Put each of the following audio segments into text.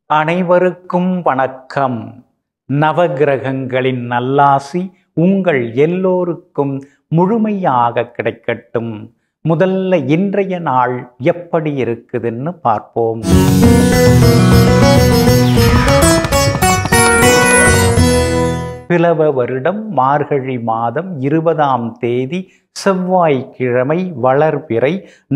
அனைவருக்கும் வணக்கம். நவகிரகங்களின் நல்லாசி உங்கள் எல்லோருக்கும் முழுமையாக கிடைக்கட்டும். முதல்ல இன்றைய நாள் எப்படி இருக்குதுன்னு பார்ப்போம். பிளவ வருடம் மார்கழி மாதம் 20ஆம் தேதி செவ்வாய்க்கிழமை, வளர்பிறை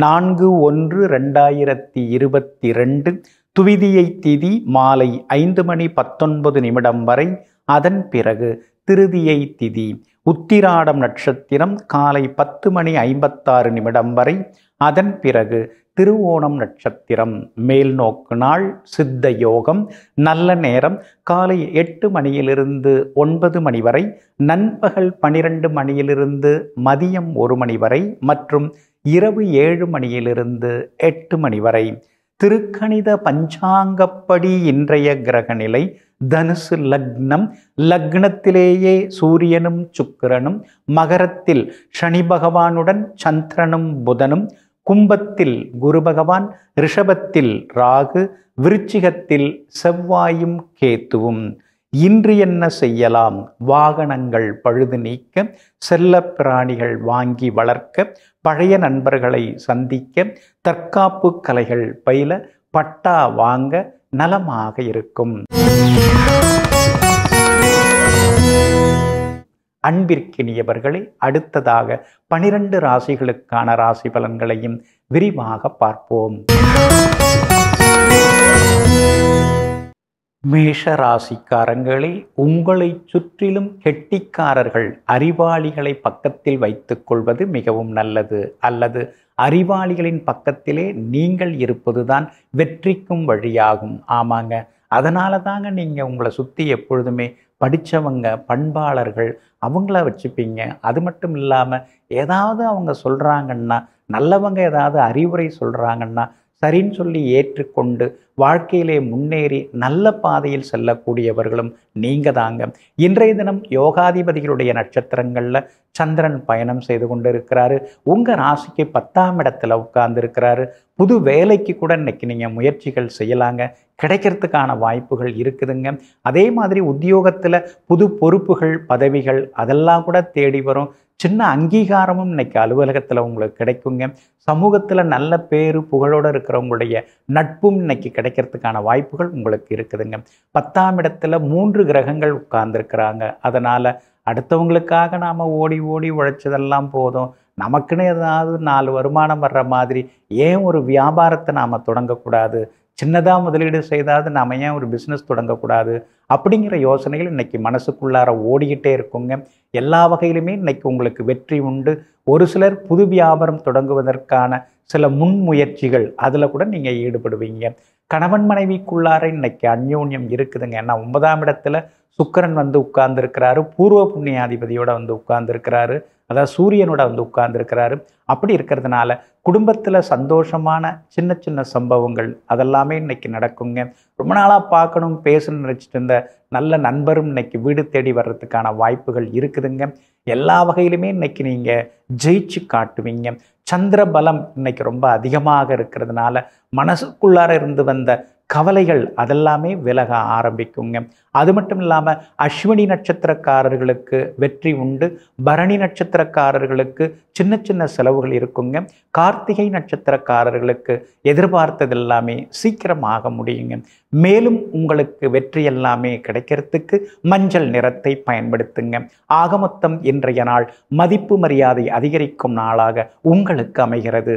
4/1/2022. துவிதியை திதி மாலை 5:19 வரை. அதன் பிறகு திருதியை திதி. உத்திராடம் நட்சத்திரம் காலை 10:56 வரை. அதன் பிறகு திருவோணம் நட்சத்திரம். மேல் நோக்கு நாள் சித்த யோகம். நல்ல நேரம் காலை 8 மணியிலிருந்து 9 மணி வரை, நண்பகல் 12 மணியிலிருந்து மதியம் 1 மணி வரை மற்றும் இரவு 7 மணியிலிருந்து 8 மணி வரை. திருக்கணித பஞ்சாங்கப்படி இன்றைய கிரகநிலை தனுசு லக்னம். லக்னத்திலேயே சூரியனும் சுக்கிரனும், மகரத்தில் சனி பகவானுடன் சந்திரனும் புதனும், கும்பத்தில் குரு பகவான், ரிஷபத்தில் ராகு, விருச்சிகத்தில் செவ்வாயும் கேத்துவும். இன்று என்ன செய்யலாம்? வாகனங்கள் பழுது நீக்க, செல்ல பிராணிகள் வாங்கி வளர்க்க, பழைய நண்பர்களை சந்திக்க, தற்காப்பு கலைகள் பயில, பட்டா வாங்க நலமாக இருக்கும். அன்பிற்கினியவர்களே, அடுத்ததாக 12 ராசிகளுக்கான ராசி பலன்களையும் விரிவாக பார்ப்போம். மேஷ ராசிக்காரங்களே, உங்களை சுற்றிலும் கெட்டிக்காரர்கள், அறிவாளிகளை பக்கத்தில் வைத்துக் கொள்வது மிகவும் நல்லது. அல்லது அறிவாளிகளின் பக்கத்திலே நீங்கள் இருப்பதுதான் வெற்றிக்கும் வழியாகும். ஆமாங்க, அதனால தாங்க நீங்கள் உங்களை சுற்றி எப்பொழுதுமே படித்தவங்க, பண்பாளர்கள் அவங்கள வச்சுப்பீங்க. அது மட்டும் இல்லாமல் ஏதாவது அவங்க சொல்கிறாங்கன்னா, நல்லவங்க ஏதாவது அறிவுரை சொல்கிறாங்கன்னா சரின்னு சொல்லி ஏற்றுக்கொண்டு வாழ்க்கையிலே முன்னேறி நல்ல பாதையில் செல்லக்கூடியவர்களும் நீங்கள் தாங்க. இன்றைய தினம் யோகாதிபதிகளுடைய நட்சத்திரங்களில் சந்திரன் பயணம் செய்து கொண்டு இருக்கிறாரு. உங்கள் ராசிக்கு 10ஆம் இடத்துல உட்கார்ந்துருக்கிறாரு. புது வேலைக்கு கூட இன்னைக்கு நீங்கள் முயற்சிகள் செய்யலாங்க, கிடைக்கிறதுக்கான வாய்ப்புகள் இருக்குதுங்க. அதே மாதிரி உத்தியோகத்தில் புது பொறுப்புகள், பதவிகள் அதெல்லாம் கூட தேடி வரும். சின்ன அங்கீகாரமும் இன்னைக்கு அலுவலகத்தில் உங்களுக்கு கிடைக்குங்க. சமூகத்தில் நல்ல பேரு புகழோடு இருக்கிறவங்களுடைய நட்பும் இன்னைக்கு கிடைக்கிறதுக்கான வாய்ப்புகள் உங்களுக்கு இருக்குதுங்க. 10ஆம் இடத்துல 3 கிரகங்கள் உட்கார்ந்துருக்கிறாங்க. அதனால் அடுத்தவங்களுக்காக நாம் ஓடி ஓடி உழைச்சதெல்லாம் போதும், நமக்குன்னு ஏதாவது 4 வருமானம் வர்ற மாதிரி ஏன் ஒரு வியாபாரத்தை நாம் தொடங்கக்கூடாது, சின்னதாக முதலீடு செய்தாவது நாம் ஏன் ஒரு பிஸ்னஸ் தொடங்கக்கூடாது அப்படிங்கிற யோசனைகள் இன்றைக்கி மனசுக்குள்ளார ஓடிக்கிட்டே இருக்குங்க. எல்லா வகையிலுமே இன்றைக்கி உங்களுக்கு வெற்றி உண்டு. ஒரு சிலர் புது வியாபாரம் தொடங்குவதற்கான சில முன்முயற்சிகள் அதில் கூட நீங்கள் ஈடுபடுவீங்க. கணவன் மனைவிக்குள்ளார இன்றைக்கி அந்யோன்யம் இருக்குதுங்க. ஏன்னா 9ஆம் இடத்துல சுக்கிரன் வந்து உட்கார்ந்துருக்கிறாரு, பூர்வ புண்ணியாதிபதியோட வந்து உட்கார்ந்துருக்கிறாரு, அதாவது சூரியனோட வந்து உட்கார்ந்துருக்கிறாரு. அப்படி இருக்கிறதுனால குடும்பத்தில் சந்தோஷமான சின்ன சின்ன சம்பவங்கள் அதெல்லாமே இன்னைக்கு நடக்குங்க. ரொம்ப நாளாக பார்க்கணும் பேசணும்னு நினச்சிட்டு இருந்த நல்ல நண்பரும் இன்னைக்கு வீடு தேடி வர்றதுக்கான வாய்ப்புகள் இருக்குதுங்க. எல்லா வகையிலுமே இன்னைக்கு நீங்கள் ஜெயிச்சு காட்டுவீங்க. சந்திர பலம் இன்னைக்கு ரொம்ப அதிகமாக இருக்கிறதுனால மனசுக்குள்ளார இருந்து வந்த கவலைகள் அதெல்லாமே விலக ஆரம்பிக்குங்க. அது மட்டும் இல்லாமல் அஸ்வினி நட்சத்திரக்காரர்களுக்கு வெற்றி உண்டு. பரணி நட்சத்திரக்காரர்களுக்கு சின்ன சின்ன செலவுகள் இருக்குங்க. கார்த்திகை நட்சத்திரக்காரர்களுக்கு எதிர்பார்த்தது எல்லாமே சீக்கிரமாக முடியுங்க. மேலும் உங்களுக்கு வெற்றி எல்லாமே கிடைக்கிறதுக்கு மஞ்சள் நிறத்தை பயன்படுத்துங்க. ஆக மொத்தம் இன்றைய நாள் மதிப்பு மரியாதை அதிகரிக்கும் நாளாக உங்களுக்கு அமைகிறது.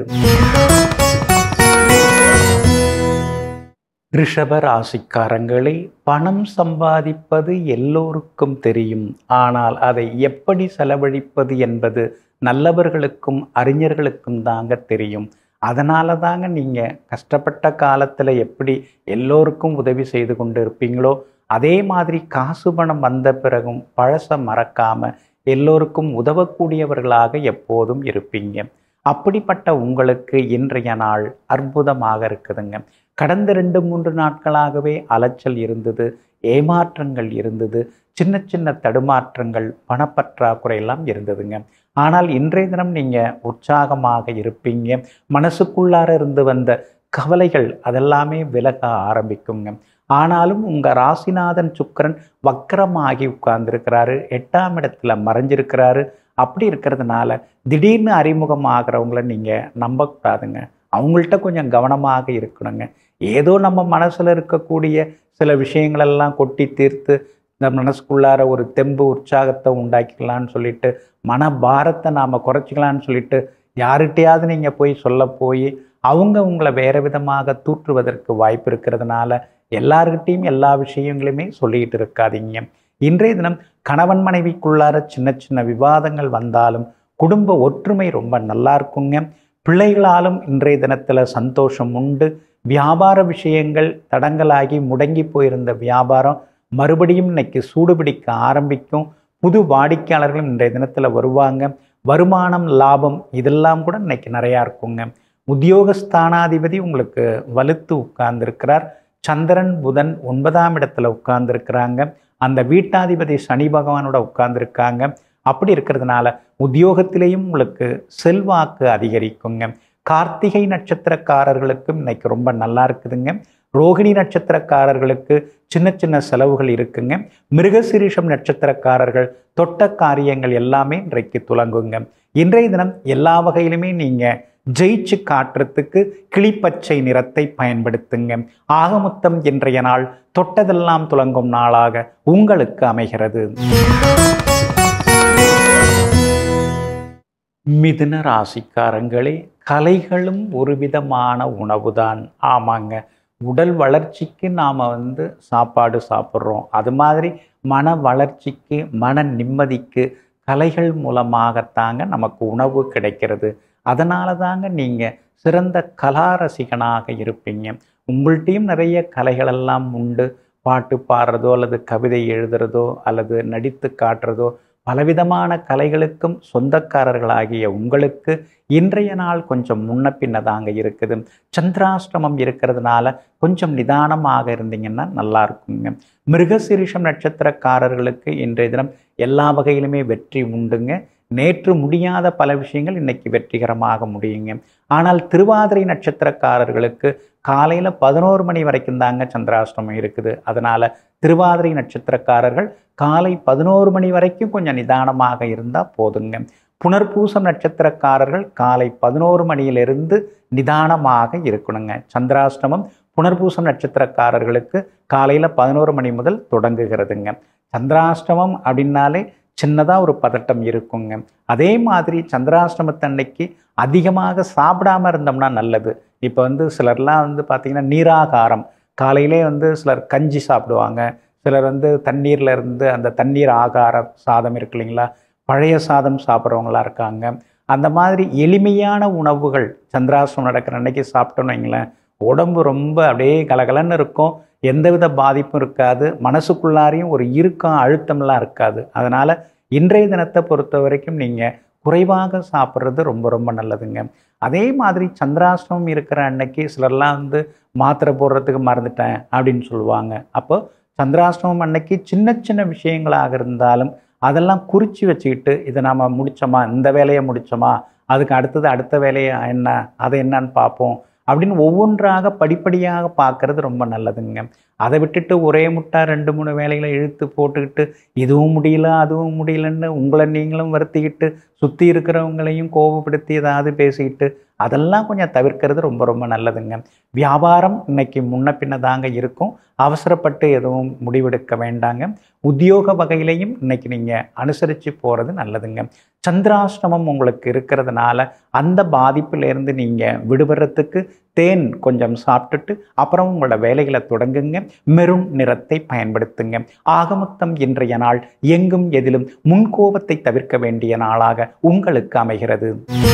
ரிஷப ராசிக்காரங்களே, பணம் சம்பாதிப்பது எல்லோருக்கும் தெரியும். ஆனால் அதை எப்படி செலவழிப்பது என்பது நல்லவர்களுக்கும் அறிஞர்களுக்கும் தாங்க தெரியும். அதனால தாங்க நீங்கள் கஷ்டப்பட்ட காலத்தில் எப்படி எல்லோருக்கும் உதவி செய்து கொண்டு இருப்பீங்களோ அதே மாதிரி காசு பணம் வந்த பிறகும் பழசை மறக்காமல் எல்லோருக்கும் உதவக்கூடியவர்களாக எப்போதும் இருப்பீங்க. அப்படிப்பட்ட உங்களுக்கு இன்றைய நாள் அற்புதமாக இருக்குதுங்க. கடந்த 2-3 நாட்களாகவே அலைச்சல் இருந்தது, ஏமாற்றங்கள் இருந்தது, சின்ன சின்ன தடுமாற்றங்கள், பணப்பற்றாக்குறை எல்லாம் இருந்ததுங்க. ஆனால் இன்றைய தினம் நீங்கள் உற்சாகமாக இருப்பீங்க. மனசுக்குள்ளார இருந்து வந்த கவலைகள் அதெல்லாமே விலக ஆரம்பிக்குங்க. ஆனாலும் உங்கள் ராசிநாதன் சுக்கிரன் வக்கரமாகி உட்கார்ந்துருக்கிறாரு, 8ஆம் இடத்துல மறைஞ்சிருக்கிறாரு. அப்படி இருக்கிறதுனால திடீர்னு அறிமுகமாகறவங்கள நீங்கள் நம்பக்கூடாதுங்க. அவங்கள்ட்ட கொஞ்சம் கவனமாக இருக்கணுங்க. ஏதோ நம்ம மனசில் இருக்கக்கூடிய சில விஷயங்களெல்லாம் கொட்டி தீர்த்து இந்த மனசுக்குள்ளார ஒரு தெம்பு உற்சாகத்தை உண்டாக்கிக்கலான்னு சொல்லிட்டு மனபாரத்தை நாம் குறைச்சிக்கலான்னு சொல்லிட்டு யார்கிட்டையாவது நீங்கள் போய் சொல்ல போய் அவங்க உங்களை வேறு விதமாக தூற்றுவதற்கு வாய்ப்பு இருக்கிறதுனால எல்லார்கிட்டையும் எல்லா விஷயங்களையுமே சொல்லிகிட்டு இருக்காதீங்க. இன்றைய தினம் கணவன் மனைவிக்குள்ளார சின்ன சின்ன விவாதங்கள் வந்தாலும் குடும்ப ஒற்றுமை ரொம்ப நல்லா இருக்குங்க. பிள்ளைகளாலும் இன்றைய தினத்தில் சந்தோஷம் உண்டு. வியாபார விஷயங்கள் தடங்கலாகி முடங்கி போயிருந்த வியாபாரம் மறுபடியும் இன்னைக்கு சூடுபிடிக்க ஆரம்பிக்கும். புது வாடிக்கையாளர்களும் இன்றைய தினத்தில் வருவாங்க. வருமானம், லாபம் இதெல்லாம் கூட இன்னைக்கு நிறையா இருக்குங்க. உத்தியோகஸ்தானாதிபதி உங்களுக்கு வலுத்து உட்கார்ந்துருக்கிறார். சந்திரன் புதன் 9ஆம் இடத்துல உட்கார்ந்துருக்கிறாங்க. அந்த வீட்டாதிபதி சனி பகவானோட உட்கார்ந்துருக்காங்க. அப்படி இருக்கிறதுனால உத்தியோகத்திலேயும் உங்களுக்கு செல்வாக்கு அதிகரிக்குங்க. கார்த்திகை நட்சத்திரக்காரர்களுக்கும் இன்னைக்கு ரொம்ப நல்லா இருக்குதுங்க. ரோகிணி நட்சத்திரக்காரர்களுக்கு சின்ன சின்ன செலவுகள் இருக்குங்க. மிருகசீரிஷம் நட்சத்திரக்காரர்கள் தொட்ட காரியங்கள் எல்லாமே இன்றைக்கு துலங்குங்க. இன்றைய தினம் எல்லா வகையிலுமே நீங்கள் ஜெயிச்சு காட்டுறதுக்கு கிளிப்பச்சை நிறத்தை பயன்படுத்துங்க. ஆகமொத்தம் இன்றைய நாள் தொட்டதெல்லாம் துலங்கும் நாளாக உங்களுக்கு அமைகிறது. மிதுன ராசிக்காரங்களே, கலைகளும் ஒரு விதமான உணவுதான். ஆமாங்க, உடல் வளர்ச்சிக்கு நாம் சாப்பாடு சாப்பிட்றோம். அது மாதிரி மன வளர்ச்சிக்கு, மன நிம்மதிக்கு கலைகள் மூலமாகத்தாங்க நமக்கு உணவு கிடைக்கிறது. அதனால தாங்க நீங்கள் சிறந்த கலா ரசிகனாக இருப்பீங்க. உங்கள்கிட்டையும் நிறைய கலைகளெல்லாம் உண்டு. பாட்டு பாடுறதோ அல்லது கவிதை எழுதுறதோ அல்லது நடித்து காட்டுறதோ பலவிதமான கலைகளுக்கும் சொந்தக்காரர்களாகிய உங்களுக்கு இன்றைய நாள் கொஞ்சம் முன்ன பின்ன தாங்க இருக்குது. சந்திராஷ்டமம் இருக்கிறதுனால கொஞ்சம் நிதானமாக இருந்தீங்கன்னா நல்லா இருக்குங்க. மிருகசீரிஷம் நட்சத்திரக்காரர்களுக்கு இன்றைய தினம் எல்லா வகையிலுமே வெற்றி உண்டுங்க. நேற்று முடியாத பல விஷயங்கள் இன்னைக்கு வெற்றிகரமாக முடியுங்க. ஆனால் திருவாதிரை நட்சத்திரக்காரர்களுக்கு காலையில் 11 மணி வரைக்கும் தாங்க சந்திராஷ்டமம் இருக்குது. அதனால் திருவாதிரை நட்சத்திரக்காரர்கள் காலை 11 மணி வரைக்கும் கொஞ்சம் நிதானமாக இருந்தால் போதுங்க. புனர்பூசம் நட்சத்திரக்காரர்கள் காலை 11 மணியிலிருந்து நிதானமாக இருக்கணுங்க. சந்திராஷ்டமம் புனர்பூசம் நட்சத்திரக்காரர்களுக்கு காலையில் 11 மணி முதல் தொடங்குகிறதுங்க. சந்திராஷ்டமம் அப்படின்னாலே சின்னதாக ஒரு பதட்டம் இருக்குங்க. அதே மாதிரி சந்திராஷ்டமத்தன்னைக்கு அதிகமாக சாப்பிடாமல் இருந்தோம்னா நல்லது. இப்போ சிலர்லாம் பார்த்திங்கன்னா நீராகாரம் காலையிலே சிலர் கஞ்சி சாப்பிடுவாங்க. சிலர் தண்ணீரில் இருந்து அந்த தண்ணீர் ஆகார சாதம் இருக்கு இல்லைங்களா, பழைய சாதம் சாப்பிட்றவங்களா இருக்காங்க. அந்த மாதிரி எளிமையான உணவுகள் சந்திராஷ்டமம் நடக்கிற அன்னைக்கு சாப்பிட்டோன்னு வைங்களேன், உடம்பு ரொம்ப அப்படியே கலகலன்னு இருக்கும். எந்தவித பாதிப்பும் இருக்காது. மனசுக்குள்ளாரையும் ஒரு இறுக்கம், அழுத்தம்லாம் இருக்காது. அதனால் இன்றைய தினத்தை பொறுத்த வரைக்கும் நீங்கள் குறைவாக சாப்பிட்றது ரொம்ப ரொம்ப நல்லதுங்க. அதே மாதிரி சந்திராஷ்டமம் இருக்கிற அன்னைக்கு சிலர்லாம் மாத்திரை போடுறதுக்கு மறந்துட்டேன் அப்படின்னு சொல்லுவாங்க. அப்போ சந்திராஷ்டமம் அன்னைக்கு சின்ன சின்ன விஷயங்களாக இருந்தாலும் அதெல்லாம் குறித்து வச்சுக்கிட்டு இதை நாம் முடித்தோமா, இந்த வேலையை முடித்தோமா, அதுக்கு அடுத்தது அடுத்த வேலையை என்ன, அதை என்னன்னு பார்ப்போம் அப்படின்னு ஒவ்வொன்றாக படிப்படியாக பார்க்கறது ரொம்ப நல்லதுங்க. அதை விட்டுட்டு ஒரே முட்டா 2-3 வேலைகளை இழுத்து போட்டுக்கிட்டு இதுவும் முடியல அதுவும் முடியலன்னு உங்களை நீங்களும் வருத்திக்கிட்டு சுற்றி இருக்கிறவங்களையும் கோபப்படுத்தி ஏதாவது பேசிக்கிட்டு அதெல்லாம் கொஞ்சம் தவிர்க்கிறது ரொம்ப ரொம்ப நல்லதுங்க. வியாபாரம் இன்னைக்கு முன்ன பின்ன தாங்க இருக்கும். அவசரப்பட்டு எதுவும் முடிவெடுக்க வேண்டாங்க. உத்தியோக வகையிலையும் இன்னைக்கு நீங்கள் அனுசரித்து போகிறது நல்லதுங்க. சந்திராஷ்டமம் உங்களுக்கு இருக்கிறதுனால அந்த பாதிப்பிலேருந்து நீங்கள் விடுபடுறதுக்கு தேன் கொஞ்சம் சாப்பிட்டுட்டு அப்புறம் உங்களோட வேலைகளை தொடங்குங்க. மெரூன் நிறத்தை பயன்படுத்துங்க. ஆகமொத்தம் இன்றைய நாள் எங்கும் எதிலும் முன்கோபத்தை தவிர்க்க வேண்டிய நாளாக உங்களுக்கு அமைகிறது.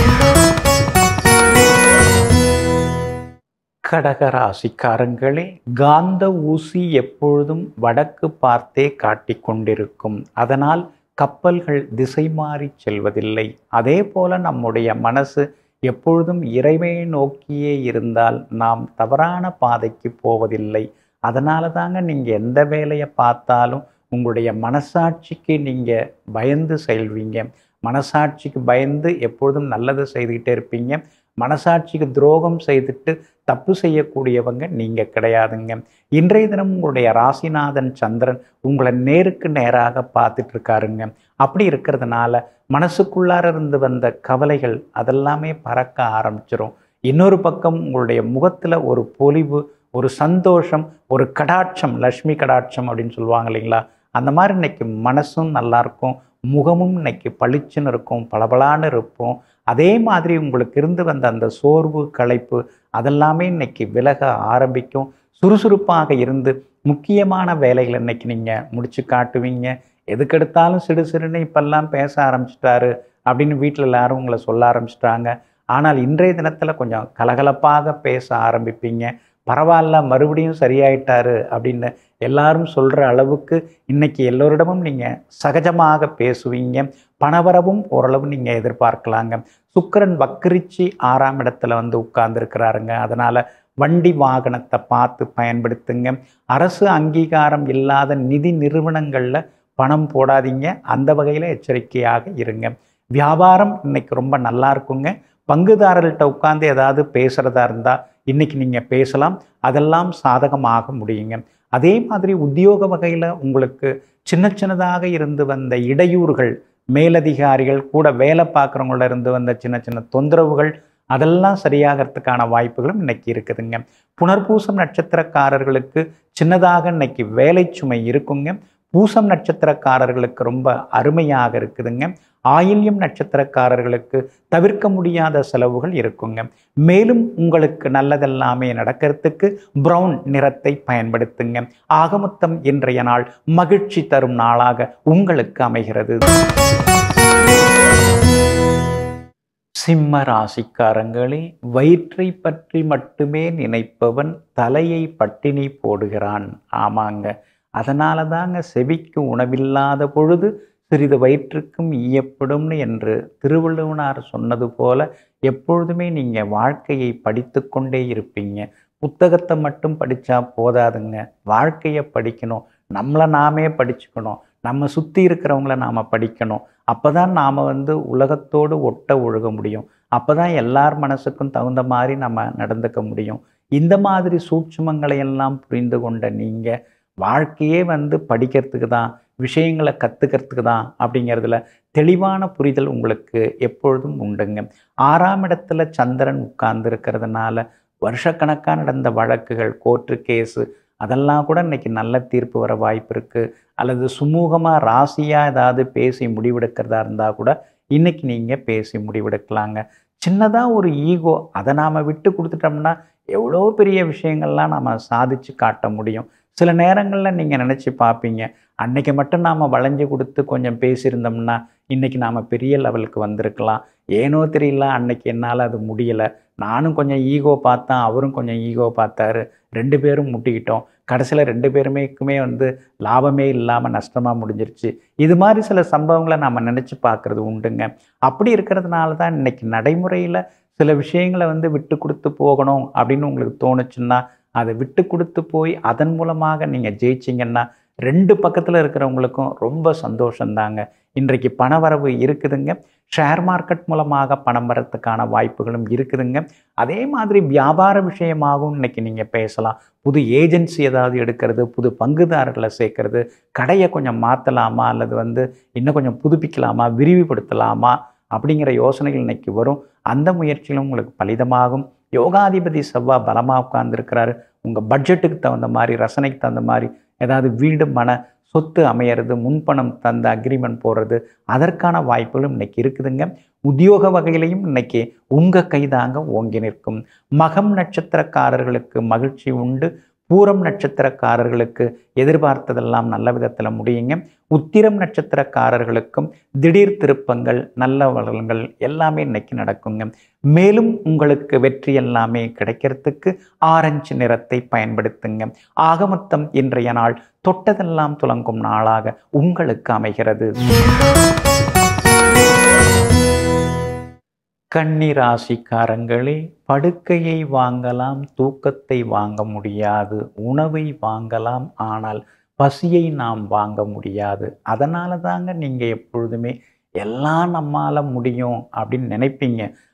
கடகராசிக்காரங்களே, காந்த ஊசி எப்பொழுதும் வடக்கு பார்த்தே காட்டிக் கொண்டிருக்கும். அதனால் கப்பல்கள் திசை மாறி செல்வதில்லை. அதே போல நம்முடைய மனசு எப்பொழுதும் இறைவனை நோக்கியே இருந்தால் நாம் தவறான பாதைக்கு போவதில்லை. அதனால தாங்க நீங்கள் எந்த வேலையை பார்த்தாலும் உங்களுடைய மனசாட்சிக்கு நீங்கள் பயந்து செல்வீங்க. மனசாட்சிக்கு பயந்து எப்பொழுதும் நல்லது செய்துக்கிட்டே இருப்பீங்க. மனசாட்சிக்கு துரோகம் செய்துட்டு தப்பு செய்யக்கூடியவங்க நீங்கள் கிடையாதுங்க. இன்றைய தினம் உங்களுடைய ராசிநாதன் சந்திரன் உங்களை நேருக்கு நேராக பார்த்துட்டு இருக்காருங்க. அப்படி இருக்கிறதுனால மனசுக்குள்ளார இருந்து வந்த கவலைகள் அதெல்லாமே பறக்க ஆரம்பிச்சிடும். இன்னொரு பக்கம் உங்களுடைய முகத்தில் ஒரு பொலிவு, ஒரு சந்தோஷம், ஒரு கடாட்சம், லக்ஷ்மி கடாட்சம் அப்படின்னு சொல்லுவாங்க இல்லைங்களா, அந்த மாதிரி இன்னைக்கு மனசும் நல்லாயிருக்கும், முகமும் இன்னைக்கு பளிச்சுன்னு இருக்கும், பளபளான்னு இருப்போம். அதே மாதிரி உங்களுக்கு இருந்து வந்த அந்த சோர்வு, களைப்பு அதெல்லாமே இன்னைக்கு விலக ஆரம்பிக்கும். சுறுசுறுப்பாக இருந்து முக்கியமான வேலைகளை இன்னைக்கு நீங்கள் முடிச்சு காட்டுவீங்க. எதுக்கெடுத்தாலும் சிடு சிறுன்னு இப்பெல்லாம் பேச ஆரம்பிச்சிட்டாரு அப்படின்னு வீட்டில் எல்லாரும் உங்களை சொல்ல ஆரம்பிச்சிட்டாங்க. ஆனால் இன்றைய தினத்தில் கொஞ்சம் கலகலப்பாக பேச ஆரம்பிப்பீங்க. பரவாயில்ல, மறுபடியும் சரியாயிட்டாரு அப்படின்னு எல்லாரும் சொல்கிற அளவுக்கு இன்னைக்கு எல்லோரிடமும் நீங்கள் சகஜமாக பேசுவீங்க. பணவரவும் ஓரளவு நீங்கள் எதிர்பார்க்கலாங்க. சுக்கிரன் வக்கரிச்சு 6ஆம் இடத்துல வந்து உட்கார்ந்துருக்கிறாருங்க. அதனால் வண்டி வாகனத்தை பார்த்து பயன்படுத்துங்க. அரசு அங்கீகாரம் இல்லாத நிதி நிறுவனங்களில் பணம் போடாதீங்க. அந்த வகையில் எச்சரிக்கையாக இருங்க. வியாபாரம் இன்னைக்கு ரொம்ப நல்லா இருக்குங்க. பங்குதாரர்கள்ட்ட உட்கார்ந்து ஏதாவது பேசுகிறதா இருந்தால் இன்றைக்கி நீங்கள் பேசலாம். அதெல்லாம் சாதகமாக முடியுங்க. அதே மாதிரி உத்தியோக வகையில் உங்களுக்கு சின்ன சின்னதாக இருந்து வந்த இடையூறுகள், மேலதிகாரிகள் கூட வேலை பார்க்குறவங்கள இருந்து வந்த சின்ன சின்ன தொந்தரவுகள் அதெல்லாம் சரியாகிறதுக்கான வாய்ப்புகளும் இன்னைக்கு இருக்குதுங்க. புனர்பூசம் நட்சத்திரக்காரர்களுக்கு சின்னதாக இன்னைக்கு வேலை சுமை இருக்குங்க. பூசம் நட்சத்திரக்காரர்களுக்கு ரொம்ப அருமையாக இருக்குதுங்க. ஆயில்யம் நட்சத்திரக்காரர்களுக்கு தவிர்க்க முடியாத செலவுகள் இருக்குங்க. மேலும் உங்களுக்கு நல்லதெல்லாமே நடக்கிறதுக்கு பிரவுன் நிறத்தை பயன்படுத்துங்க. ஆகமொத்தம் இன்றைய நாள் மகிழ்ச்சி தரும் நாளாக உங்களுக்கு அமைகிறது. சிம்ம ராசிக்காரங்களே, வயிற்றை பற்றி மட்டுமே நினைப்பவன் தலையை பட்டினி போடுகிறான். ஆமாங்க, அதனால தாங்க செவிக்கு உணவில்லாத பொழுது சிறிது வயிற்றுக்கும் ஈயப்படும்னு என்று திருவள்ளுவனார் சொன்னது போல எப்பொழுதுமே நீங்கள் வாழ்க்கையை படித்து கொண்டே இருப்பீங்க. புத்தகத்தை மட்டும் படித்தா போதாதுங்க, வாழ்க்கையை படிக்கணும். நம்மளை நாமே படிச்சுக்கணும். நம்ம சுற்றி இருக்கிறவங்கள நாம் படிக்கணும். அப்போ தான் நாம் உலகத்தோடு ஒட்ட ஒழுக முடியும். அப்போ தான் எல்லார் மனசுக்கும் தகுந்த மாதிரி நம்ம நடந்துக்க முடியும். இந்த மாதிரி சூட்சுமங்களை எல்லாம் புரிந்து கொண்ட நீங்கள் வாழ்க்கையே படிக்கிறதுக்கு தான், விஷயங்களை கற்றுக்கிறதுக்கு தான் அப்படிங்கிறதுல தெளிவான புரிதல் உங்களுக்கு எப்பொழுதும் உண்டுங்க. 6ஆம் இடத்துல சந்திரன் உட்கார்ந்து இருக்கிறதுனால வருஷக்கணக்காக நடந்த வழக்குகள், கோர்ட்டு கேஸு அதெல்லாம் கூட இன்றைக்கி நல்ல தீர்ப்பு வர வாய்ப்பு இருக்குது. அல்லது சுமூகமாக ராசியாக ஏதாவது பேசி முடிவெடுக்கிறதா இருந்தால் கூட இன்றைக்கி நீங்கள் பேசி முடிவெடுக்கலாங்க. சின்னதாக ஒரு ஈகோ அதை நாம் விட்டு கொடுத்துட்டோம்னா எவ்வளோ பெரிய விஷயங்கள்லாம் நாம் சாதித்து காட்ட முடியும். சில நேரங்களில் நீங்கள் நினச்சி பார்ப்பீங்க, அன்றைக்கி மட்டும் நாம் வளைஞ்சு கொடுத்து கொஞ்சம் பேசியிருந்தோம்னா இன்றைக்கி நாம் பெரிய லெவலுக்கு வந்திருக்கலாம். ஏனோ தெரியல, அன்னைக்கு என்னால் அது முடியலை. நானும் கொஞ்சம் ஈகோ பார்த்தேன், அவரும் கொஞ்சம் ஈகோ பார்த்தாரு, 2 பேரும் முட்டிக்கிட்டோம். கடைசியில் 2 பேருமேக்குமே லாபமே இல்லாமல் நஷ்டமாக முடிஞ்சிருச்சு. இது மாதிரி சில சம்பவங்களை நாம் நினச்சி பார்க்குறது உண்டுங்க. அப்படி இருக்கிறதுனால தான் இன்றைக்கி நடைமுறையில் சில விஷயங்களை விட்டு கொடுத்து போகணும் அப்படின்னு உங்களுக்கு தோணுச்சுன்னா அதை விட்டு கொடுத்து போய் அதன் மூலமாக நீங்கள் ஜெயிச்சிங்கன்னா 2 பக்கத்தில் இருக்கிறவங்களுக்கும் ரொம்ப சந்தோஷந்தாங்க. இன்றைக்கு பணவரவு இருக்குதுங்க. ஷேர் மார்க்கெட் மூலமாக பணம் வரத்துக்கான வாய்ப்புகளும் இருக்குதுங்க. அதே மாதிரி வியாபார விஷயமாகவும் இன்றைக்கி நீங்கள் பேசலாம். புது ஏஜென்சி ஏதாவது எடுக்கிறது, புது பங்குதாரர்களை சேர்க்கறது, கடையை கொஞ்சம் மாற்றலாமா அல்லது இன்னும் கொஞ்சம் புதுப்பிக்கலாமா, விரிவுபடுத்தலாமா அப்படிங்கிற யோசனைகள் இன்றைக்கி வரும். அந்த முயற்சிகளும் உங்களுக்கு பலிதமாகும். யோகாதிபதி செவ்வாய் பலமாக உட்கார்ந்துருக்கிறாரு. உங்கள் பட்ஜெட்டுக்கு தகுந்த மாதிரி, ரசனைக்கு தகுந்த மாதிரி ஏதாவது வீடு, மன, சொத்து அமையிறது, முன்பணம் தந்த அக்ரிமெண்ட் போடுறது அதற்கான வாய்ப்புகளும் இன்றைக்கி இருக்குதுங்க. உத்தியோக வகையிலையும் இன்றைக்கி உங்கள் கைதாங்க ஓங்கி நிற்கும். மகம் நட்சத்திரக்காரர்களுக்கு மகிழ்ச்சி உண்டு. பூரம் நட்சத்திரக்காரர்களுக்கு எதிர்பார்த்ததெல்லாம் நல்ல விதத்தில் முடியுங்க. உத்திரம் நட்சத்திரக்காரர்களுக்கும் திடீர் திருப்பங்கள், நல்ல வளங்கள் எல்லாமே இன்னைக்கு நடக்குங்க. மேலும் உங்களுக்கு வெற்றி எல்லாமே கிடைக்கிறதுக்கு ஆரஞ்சு நிறத்தை பயன்படுத்துங்க. ஆகமொத்தம் இன்றைய நாள் தொட்டதெல்லாம் துலங்கும் நாளாக உங்களுக்கு அமைகிறது. கன்னி ராசிக்காரங்களே, படுக்கையை வாங்கலாம், தூக்கத்தை வாங்க முடியாது. உணவை வாங்கலாம், ஆனால் பசியை நாம் வாங்க முடியாது. அதனால தாங்க நீங்கள் எப்பொழுதுமே எல்லாம் நம்மால் முடியும் அப்படின்னு நினைப்பீங்க.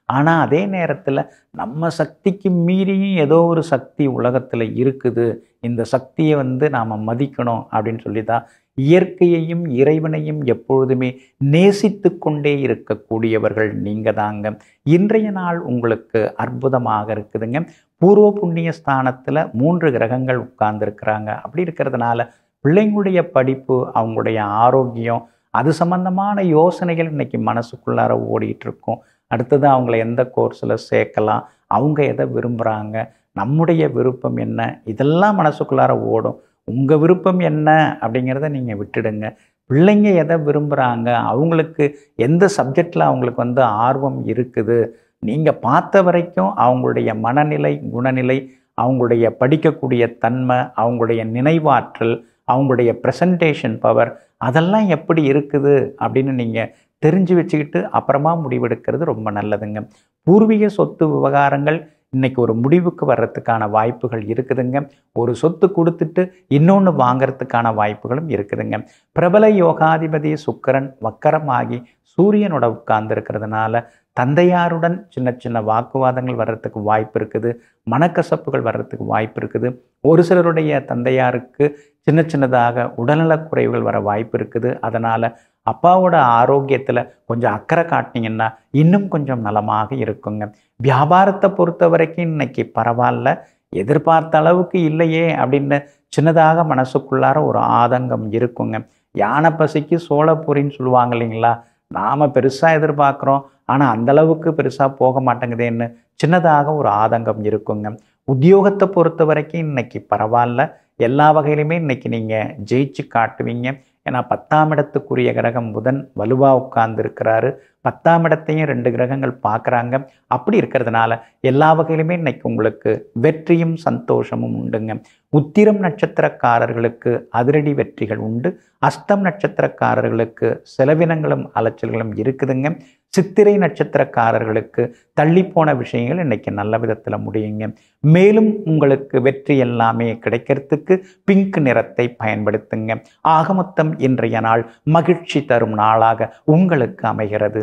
ஆனால் அதே நேரத்தில் நம்ம சக்திக்கு மீறியும் ஏதோ ஒரு சக்தி உலகத்தில் இருக்குது, இந்த சக்தியை நாம் மதிக்கணும் அப்படின்னு சொல்லி தான் இயற்கையையும் இறைவனையும் எப்பொழுதுமே நேசித்து கொண்டே இருக்கக்கூடியவர்கள் நீங்கள் தாங்க. இன்றைய நாள் உங்களுக்கு அற்புதமாக இருக்குதுங்க. பூர்வ புண்ணிய ஸ்தானத்தில் 3 கிரகங்கள் உட்கார்ந்துருக்கிறாங்க. அப்படி இருக்கிறதுனால பிள்ளைங்களுடைய படிப்பு, அவங்களுடைய ஆரோக்கியம், அது சம்பந்தமான யோசனைகள் இன்னைக்கு மனசுக்குள்ளார ஓடிட்டு இருக்கும். அடுத்தது அவங்கள எந்த கோர்ஸில் சேர்க்கலாம், அவங்க எதை விரும்புகிறாங்க, நம்முடைய விருப்பம் என்ன, இதெல்லாம் மனசுக்குள்ளார ஓடும். உங்கள் விருப்பம் என்ன அப்படிங்கிறத நீங்கள் விட்டுடுங்க. பிள்ளைங்க எதை விரும்புகிறாங்க, அவங்களுக்கு எந்த சப்ஜெக்டில் அவங்களுக்கு ஆர்வம் இருக்குது, நீங்கள் பார்த்த வரைக்கும் அவங்களுடைய மனநிலை, குணநிலை, அவங்களுடைய படிக்கக்கூடிய தன்மை, அவங்களுடைய நினைவாற்றல், அவங்களுடைய ப்ரெசன்டேஷன் பவர், அதெல்லாம் எப்படி இருக்குது அப்படின்னு நீங்கள் தெரிஞ்சு வச்சுக்கிட்டு அப்புறமா முடிவெடுக்கிறது ரொம்ப நல்லதுங்க. பூர்வீக சொத்து விவகாரங்கள் இன்னைக்கு ஒரு முடிவுக்கு வர்றதுக்கான வாய்ப்புகள் இருக்குதுங்க. ஒரு சொத்து கொடுத்துட்டு இன்னொன்று வாங்கிறதுக்கான வாய்ப்புகளும் இருக்குதுங்க. பிரபல யோகாதிபதி சுக்கிரன் வக்கரமாகி சூரியனோட உட்கார்ந்துருக்கிறதுனால தந்தையாருடன் சின்ன சின்ன வாக்குவாதங்கள் வர்றதுக்கு வாய்ப்பு இருக்குது, மனக்கசப்புகள் வர்றதுக்கு வாய்ப்பு இருக்குது. ஒரு சிலருடைய தந்தையாருக்கு சின்ன சின்னதாக உடல்நலக் குறைவுகள் வர வாய்ப்பு இருக்குது. அதனால் அப்பாவோட ஆரோக்கியத்தில் கொஞ்சம் அக்கறை காட்டினீங்கன்னா இன்னும் கொஞ்சம் நலமாக இருக்குங்க. வியாபாரத்தை பொறுத்த வரைக்கும் இன்னைக்கு பரவாயில்ல, எதிர்பார்த்த அளவுக்கு இல்லையே அப்படின்னு சின்னதாக மனசுக்குள்ளார ஒரு ஆதங்கம் இருக்குங்க. யானை பசிக்கு சோளப்பொரின்னு சொல்லுவாங்க இல்லைங்களா, நாம் பெருசாக எதிர்பார்க்குறோம் ஆனால் அந்தளவுக்கு பெருசாக போக மாட்டேங்குதேன்னு சின்னதாக ஒரு ஆதங்கம் இருக்குங்க. உத்தியோகத்தை பொறுத்த வரைக்கும் இன்னைக்கு பரவாயில்ல, எல்லா வகையிலுமே இன்னைக்கு நீங்கள் ஜெயிச்சு காட்டுவீங்க. ஏன்னா 10ஆம் இடத்துக்குரிய கிரகம் புதன் வலுவாக உட்கார்ந்துருக்கிறாரு. 10ஆம் இடத்தையும் 2 கிரகங்கள் பார்க்குறாங்க. அப்படி இருக்கிறதுனால எல்லா வகையிலுமே இன்னைக்கு உங்களுக்கு வெற்றியும் சந்தோஷமும் உண்டுங்க. உத்திரம் நட்சத்திரக்காரர்களுக்கு அதிரடி வெற்றிகள் உண்டு. அஸ்தம் நட்சத்திரக்காரர்களுக்கு செலவினங்களும் அலைச்சல்களும் இருக்குதுங்க. சித்திரை நட்சத்திரக்காரர்களுக்கு தள்ளிப்போன விஷயங்கள் இன்னைக்கு நல்ல விதத்தில் முடியுங்க. மேலும் உங்களுக்கு வெற்றி எல்லாமே கிடைக்கிறதுக்கு பிங்க் நிறத்தை பயன்படுத்துங்க. ஆக மொத்தம் இன்றைய நாள் மகிழ்ச்சி தரும் நாளாக உங்களுக்கு அமைகிறது.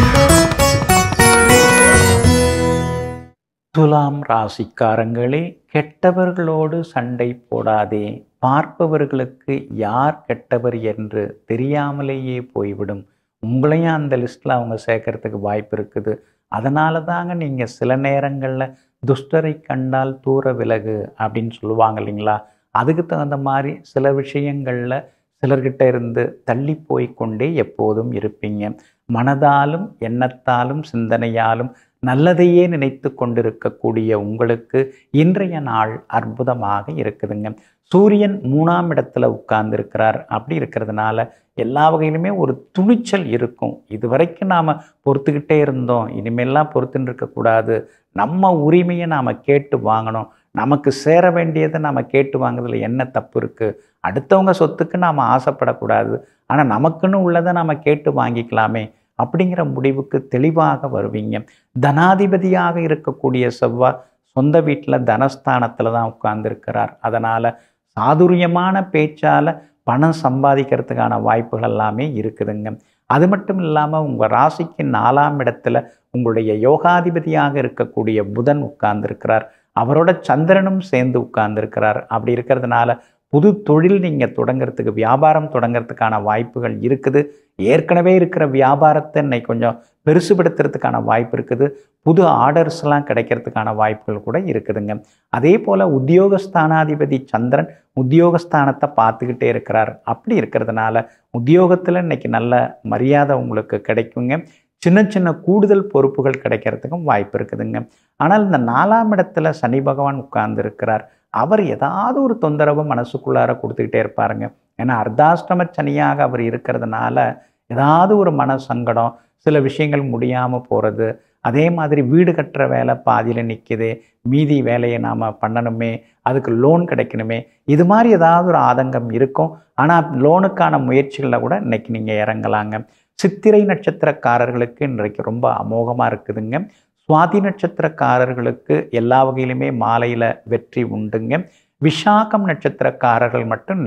துலாம் ராசிக்காரங்களே, கெட்டவர்களோடு சண்டை போடாதே. பார்ப்பவர்களுக்கு யார் கெட்டவர் என்று தெரியாமலேயே போய்விடும். உங்களையும் அந்த லிஸ்ட்டில் அவங்க சேர்க்கறதுக்கு வாய்ப்பு இருக்குது. அதனால தாங்க நீங்கள் சில நேரங்களில் துஷ்டரை கண்டால் தூர விலகு அப்படின்னு சொல்லுவாங்க இல்லைங்களா, அதுக்கு தகுந்த மாதிரி சில விஷயங்களில் சிலர்கிட்ட இருந்து தள்ளி போய்கொண்டே எப்போதும் இருப்பீங்க. மனதாலும் எண்ணத்தாலும் சிந்தனையாலும் நல்லதையே நினைத்து கொண்டிருக்கக்கூடிய உங்களுக்கு இன்றைய நாள் அற்புதமாக இருக்குதுங்க. சூரியன் 3ஆம் இடத்துல உட்கார்ந்துருக்கிறார். அப்படி இருக்கிறதுனால எல்லா வகையிலுமே ஒரு துணிச்சல் இருக்கும். இதுவரைக்கும் நாம் பொறுத்துக்கிட்டே இருந்தோம், இனிமேலாம் பொறுத்துன்னு இருக்கக்கூடாது. நம்ம உரிமையை நாம் கேட்டு வாங்கணும். நமக்கு சேர வேண்டியதை நாம் கேட்டு வாங்குறதுல என்ன தப்பு இருக்குது? அடுத்தவங்க சொத்துக்கு நாம் ஆசைப்படக்கூடாது, ஆனால் நமக்குன்னு உள்ளதை நாம் கேட்டு வாங்கிக்கலாமே அப்படிங்கிற முடிவுக்கு தெளிவாக வருவீங்க. தனாதிபதியாக இருக்கக்கூடிய செவ்வாய் சொந்த வீட்டில் தனஸ்தானத்தில் தான் உட்கார்ந்துருக்கிறார். அதனால் சாதுரியமான பேச்சால் பணம் சம்பாதிக்கிறதுக்கான வாய்ப்புகள் எல்லாமே இருக்குதுங்க. அது மட்டும் இல்லாமல் உங்கள் ராசிக்கு 4ஆம் இடத்துல உங்களுடைய யோகாதிபதியாக இருக்கக்கூடிய புதன் உட்கார்ந்துருக்கிறார். அவரோட சந்திரனும் சேர்ந்து உட்கார்ந்துருக்கிறார். அப்படி இருக்கிறதுனால புது தொழில் நீங்கள் தொடங்கிறதுக்கு, வியாபாரம் தொடங்கிறதுக்கான வாய்ப்புகள் இருக்குது. ஏற்கனவே இருக்கிற வியாபாரத்தை இன்னைக்கு கொஞ்சம் பெருசுபடுத்துறதுக்கான வாய்ப்பு இருக்குது. புது ஆர்டர்ஸ்லாம் கிடைக்கிறதுக்கான வாய்ப்புகள் கூட இருக்குதுங்க. அதே போல் உத்தியோகஸ்தானாதிபதி சந்திரன் உத்தியோகஸ்தானத்தை பார்த்துக்கிட்டே இருக்கிறார். அப்படி இருக்கிறதுனால உத்தியோகத்தில் இன்னைக்கு நல்ல மரியாதை உங்களுக்கு கிடைக்குங்க. சின்ன சின்ன கூடுதல் பொறுப்புகள் கிடைக்கிறதுக்கும் வாய்ப்பு இருக்குதுங்க. ஆனால் இந்த 4ஆம் இடத்துல சனி பகவான் உட்கார்ந்து இருக்கிறார். அவர் ஏதாவது ஒரு தொந்தரவு மனசுக்குள்ளார கொடுத்துக்கிட்டே இருப்பாருங்க. ஏன்னா அர்த்தாஷ்டம சனியாக அவர் இருக்கிறதுனால ஏதாவது ஒரு மன சங்கடம், சில விஷயங்கள் முடியாமல் போகிறது. அதே மாதிரி வீடு கட்டுற வேலை பாதியில் நிற்கிது, மீதி வேலையை நாம் பண்ணணுமே, அதுக்கு லோன் கிடைக்கணுமே, இது மாதிரி ஏதாவது ஒரு ஆதங்கம் இருக்கும். ஆனால் லோனுக்கான முயற்சிகளில் கூட இன்னைக்கு நீங்கள் இறங்கலாங்க. சித்திரை நட்சத்திரக்காரர்களுக்கு இன்றைக்கு ரொம்ப அமோகமாக இருக்குதுங்க. சுவாதி நட்சத்திரக்காரர்களுக்கு எல்லா வகையிலுமே மாலையில் வெற்றி உண்டுங்க. விஷாகம் நட்சத்திரக்காரர்கள் மட்டும் இன்னைக்கு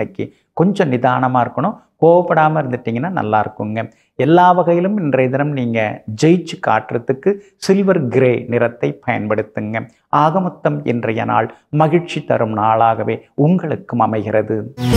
கொஞ்சம் நிதானமாக இருக்கணும். கோவப்படாமல் இருந்துட்டிங்கன்னா நல்லா இருக்குங்க. எல்லா வகையிலும் இன்றைய தினம் நீங்கள் ஜெயிச்சு காட்டுறதுக்கு சில்வர் கிரே நிறத்தை பயன்படுத்துங்க. ஆக மொத்தம் இன்றைய நாள் மகிழ்ச்சி தரும் நாளாகவே உங்களுக்கும் அமைகிறது.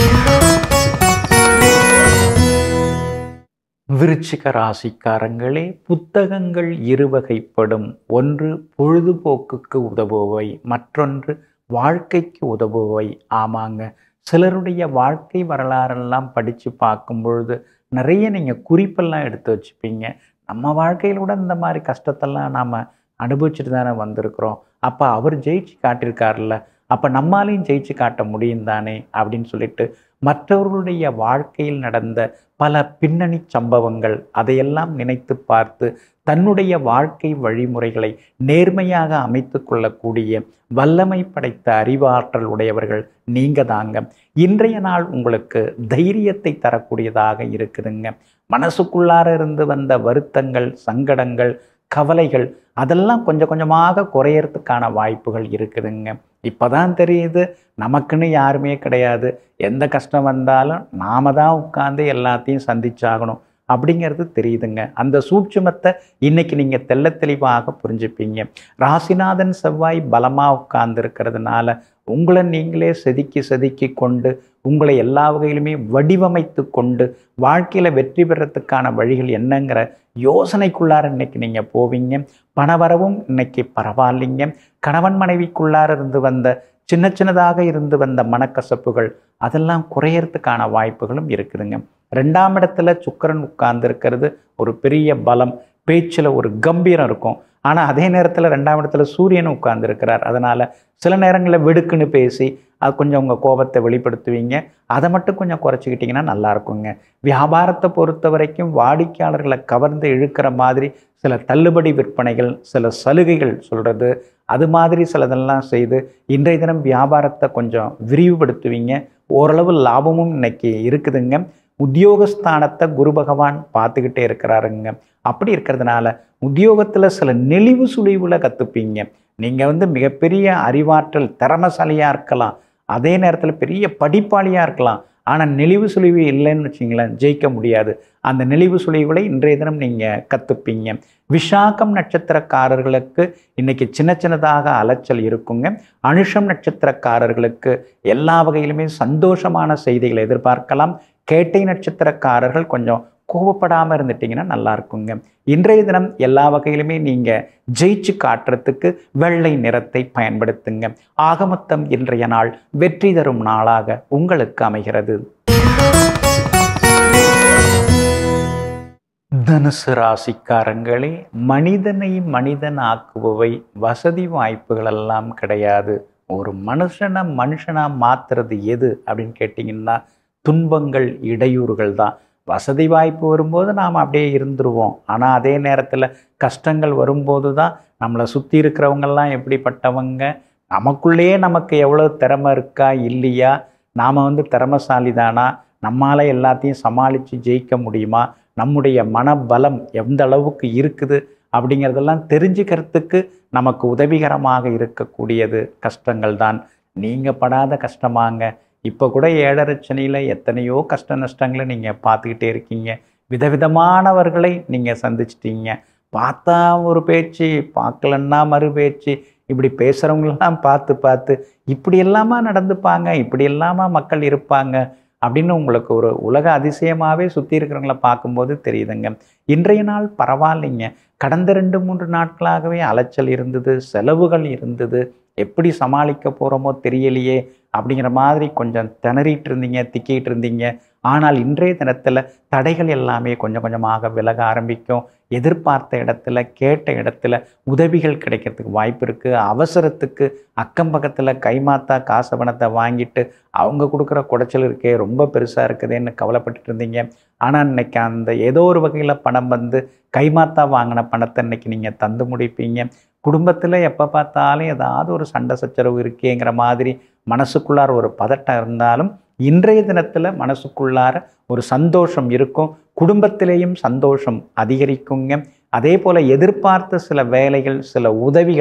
விருச்சிக ராசிக்காரங்களே, புத்தகங்கள் இருவகைப்படும். ஒன்று பொழுதுபோக்குக்கு உதவுபவை, மற்றொன்று வாழ்க்கைக்கு உதவுபவை. ஆமாங்க, சிலருடைய வாழ்க்கை வரலாறெல்லாம் படித்து பார்க்கும் பொழுது நிறைய நீங்கள் குறிப்பெல்லாம் எடுத்து வச்சுப்பீங்க. நம்ம வாழ்க்கையில் கூட இந்த மாதிரி கஷ்டத்தெல்லாம் நாம் அனுபவிச்சுட்டு தானே வந்திருக்கிறோம். அப்போ அவர் ஜெயிச்சு காட்டியிருக்காருல்ல, அப்போ நம்மாலையும் ஜெயிச்சு காட்ட முடியும் தானே அப்படின்னு சொல்லிட்டு மற்றவர்களுடைய வாழ்க்கையில் நடந்த பல பின்னணி சம்பவங்கள் அதையெல்லாம் நினைத்து பார்த்து தன்னுடைய வாழ்க்கை வழிமுறைகளை நேர்மையாக அமைத்து கொள்ளக்கூடிய வல்லமை படைத்த அறிவாற்றல் உடையவர்கள் நீங்கள் தாங்க. இன்றைய நாள் உங்களுக்கு தைரியத்தை தரக்கூடியதாக இருக்குதுங்க. மனசுக்குள்ளார இருந்து வந்த வருத்தங்கள், சங்கடங்கள், கவலைகள் அதெல்லாம் கொஞ்சம் கொஞ்சமாக குறையறதுக்கான வாய்ப்புகள் இருக்குதுங்க. இப்போதான் தெரியுது நமக்குன்னு யாருமே கிடையாது. எந்த கஷ்டம் வந்தாலும் நாம தான் உட்கார்ந்து எல்லாத்தையும் சந்திச்சாகணும் அப்படிங்கிறது தெரியுதுங்க. அந்த சூட்சுமத்தை இன்னைக்கு நீங்கள் தெள்ள தெளிவாக புரிஞ்சுப்பீங்க. ராசிநாதன் செவ்வாய் பலமாக உட்கார்ந்து இருக்கிறதுனால உங்களை நீங்களே செதுக்கி கொண்டு உங்களை எல்லா வகையிலுமே வடிவமைத்து கொண்டு வாழ்க்கையில் வெற்றி பெறத்துக்கான வழிகள் என்னங்கிற யோசனைக்குள்ளார இன்னைக்கு நீங்கள் போவீங்க. பணவரவும் இன்னைக்கு பரவாயில்லைங்க. கணவன் மனைவிக்குள்ளார இருந்து வந்த சின்னதாக இருந்து வந்த மனக்கசப்புகள் அதெல்லாம் குறையறதுக்கான வாய்ப்புகளும் இருக்குதுங்க. 2ஆம் இடத்துல சுக்கிரன் உட்கார்ந்து இருக்கிறது ஒரு பெரிய பலம், பேச்சில் ஒரு கம்பீரம் இருக்கும். ஆனால் அதே நேரத்தில் 2ஆம் இடத்துல சூரியன் உட்கார்ந்து இருக்கிறார். அதனால் சில நேரங்களில் வெடுக்குன்னு பேசி அது கொஞ்சம் உங்கள் கோபத்தை வெளிப்படுத்துவீங்க. அதை மட்டும் கொஞ்சம் குறைச்சிக்கிட்டிங்கன்னா நல்லா இருக்குங்க. வியாபாரத்தை பொறுத்த வரைக்கும் வாடிக்கையாளர்களை கவர்ந்து இழுக்கிற மாதிரி சில தள்ளுபடி விற்பனைகள், சில சலுகைகள் சொல்கிறது, அது மாதிரி சிலதெல்லாம் செய்து இன்றைய தினம் வியாபாரத்தை கொஞ்சம் விரிவுபடுத்துவீங்க. ஓரளவு லாபமும் இன்னைக்கு இருக்குதுங்க. உத்தியோகஸ்தானத்தை குரு பகவான் பார்த்துக்கிட்டே இருக்கிறாருங்க. அப்படி இருக்கிறதுனால உத்தியோகத்தில் சில நெளிவு சுழிவுல கற்றுப்பீங்க. நீங்கள் மிகப்பெரிய அறிவாற்றல் திறமசாலியாக இருக்கலாம், அதே நேரத்தில் பெரிய படிப்பாளியாக இருக்கலாம். ஆனால் நெளிவு சுழிவு இல்லைன்னு வச்சிங்களேன், ஜெயிக்க முடியாது. அந்த நெளிவு சுழிவுகளை இன்றைய தினம் நீங்கள் கற்றுப்பீங்க. விஷாகம் நட்சத்திரக்காரர்களுக்கு இன்னைக்கு சின்னதாக அலைச்சல் இருக்குங்க. அனுஷம் நட்சத்திரக்காரர்களுக்கு எல்லா வகையிலுமே சந்தோஷமான செய்திகளை எதிர்பார்க்கலாம். கேட்டை நட்சத்திரக்காரர்கள் கொஞ்சம் கோபப்படாமல் இருந்துட்டிங்கன்னா நல்லா இருக்குங்க. இன்றைய தினம் எல்லா வகையிலுமே நீங்கள் ஜெயிச்சு காட்டுறதுக்கு வெள்ளை நிறத்தை பயன்படுத்துங்க. ஆக மொத்தம் இன்றைய நாள் வெற்றி தரும் நாளாக உங்களுக்கு அமைகிறது. தனுசு ராசிக்காரங்களே, மனிதனை மனிதன் ஆக்குபவை வசதி வாய்ப்புகளெல்லாம் கிடையாது. ஒரு மனுஷனா மாத்துறது எது அப்படின்னு கேட்டிங்கன்னா துன்பங்கள், இடையூறுகள் தான். வசதி வாய்ப்பு வரும்போது நாம் அப்படியே இருந்துருவோம். ஆனால் அதே நேரத்தில் கஷ்டங்கள் வரும்போது தான் நம்மளை சுற்றி இருக்கிறவங்கெல்லாம் எப்படிப்பட்டவங்க, நமக்குள்ளேயே நமக்கு எவ்வளோ திறமை இருக்கா இல்லையா, நாம் திறமசாலி தானா, நம்மளால் எல்லாத்தையும் சமாளித்து ஜெயிக்க முடியுமா, நம்முடைய மனபலம் எந்த அளவுக்கு இருக்குது அப்படிங்கிறதெல்லாம் தெரிஞ்சுக்கிறதுக்கு நமக்கு உதவிகரமாக இருக்கக்கூடியது கஷ்டங்கள் தான். நீங்கள் படாத கஷ்டமாங்க. இப்போ கூட 7.5 சனியில் எத்தனையோ கஷ்ட நஷ்டங்களை நீங்கள் பார்த்துக்கிட்டே இருக்கீங்க. விதவிதமானவர்களை நீங்கள் சந்திச்சிட்டீங்க. பார்த்தா ஒரு பேச்சு, பார்க்கலன்னா மறு பேச்சு, இப்படி பேசுகிறவங்களெல்லாம் பார்த்து இப்படி எல்லாமா நடந்துப்பாங்க, இப்படி எல்லாமா மக்கள் இருப்பாங்க அப்படின்னு உங்களுக்கு ஒரு உலக அதிசயமாகவே சுற்றி இருக்கிறவங்கள பார்க்கும்போது தெரியுதுங்க. இன்றைய நாள் பரவாயில்லைங்க. கடந்த 2-3 நாட்களாகவே அலைச்சல் இருந்தது, செலவுகள் இருந்தது, எப்படி சமாளிக்க போகிறோமோ தெரியலையே அப்படிங்கிற மாதிரி கொஞ்சம் திணறிட்டு இருந்தீங்க, திக்கிட்டு இருந்தீங்க. ஆனால் இன்றைய தினத்தில் தடைகள் எல்லாமே கொஞ்சம் கொஞ்சமாக விலக ஆரம்பிக்கும். எதிர்பார்த்த இடத்துல, கேட்ட இடத்துல உதவிகள் கிடைக்கிறதுக்கு வாய்ப்பு இருக்குது. அவசரத்துக்கு அக்கம் பக்கத்தில் கைமாத்தா காசு பணத்தை வாங்கிட்டு அவங்க கொடுக்குற குடைச்சல் இருக்கே ரொம்ப பெருசாக இருக்குதுன்னு கவலைப்பட்டு இருந்தீங்க. ஆனால் இன்னைக்கு அந்த ஏதோ ஒரு வகையில் பணம் கைமாத்தா வாங்கின பணத்தை இன்னைக்கு நீங்கள் தந்து முடிப்பீங்க. குடும்பத்தில் எப்போ பார்த்தாலும் ஏதாவது ஒரு சண்டை சச்சரவு இருக்கேங்கிற மாதிரி மனசுக்குள்ளார ஒரு பதட்டம் இருந்தாலும் இன்றைய தினத்தில் மனசுக்குள்ளார ஒரு சந்தோஷம் இருக்கும். குடும்பத்திலேயும் சந்தோஷம் அதிகரிக்குங்க. அதே போல் எதிர்பார்த்த சில வேலைகள், சில உதவிகள்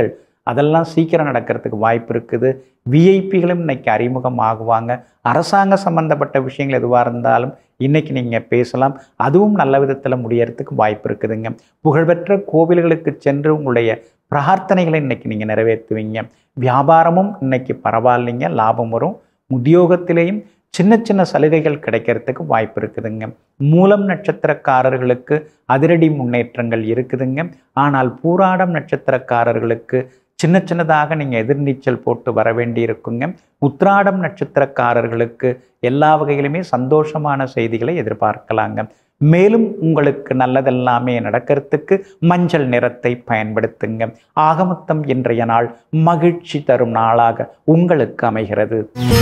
அதெல்லாம் சீக்கிரம் நடக்கிறதுக்கு வாய்ப்பு இருக்குது. விஐபிகளும் இன்னைக்கு அறிமுகம் ஆகுவாங்க. அரசாங்க சம்பந்தப்பட்ட விஷயங்கள் எதுவாக இருந்தாலும் இன்னைக்கு நீங்கள் பேசலாம். அதுவும் நல்ல விதத்தில் முடியறதுக்கு வாய்ப்பு இருக்குதுங்க. புகழ்பெற்ற கோவில்களுக்கு சென்று உங்களுடைய பிரார்த்தனைகளை இன்னைக்கு நீங்கள் நிறைவேற்றுவீங்க. வியாபாரமும் இன்னைக்கு பரவாயில்லைங்க, லாபம் வரும். உத்தியோகத்திலேயும் சின்ன சின்ன சலுகைகள் கிடைக்கிறதுக்கு வாய்ப்பு இருக்குதுங்க. மூலம் நட்சத்திரக்காரர்களுக்கு அதிரடி முன்னேற்றங்கள் இருக்குதுங்க. ஆனால் பூராடம் நட்சத்திரக்காரர்களுக்கு சின்ன சின்னதாக நீங்கள் எதிர்நீச்சல் போட்டு வர வேண்டி இருக்குங்க. உத்திராடம் நட்சத்திரக்காரர்களுக்கு எல்லா வகையிலுமே சந்தோஷமான செய்திகளை எதிர்பார்க்கலாங்க. மேலும் உங்களுக்கு நல்லதெல்லாமே நடக்கிறதுக்கு மஞ்சள் நிறத்தை பயன்படுத்துங்க. ஆகமொத்தம் இன்றைய நாள் மகிழ்ச்சி தரும் நாளாக உங்களுக்கு அமைகிறது.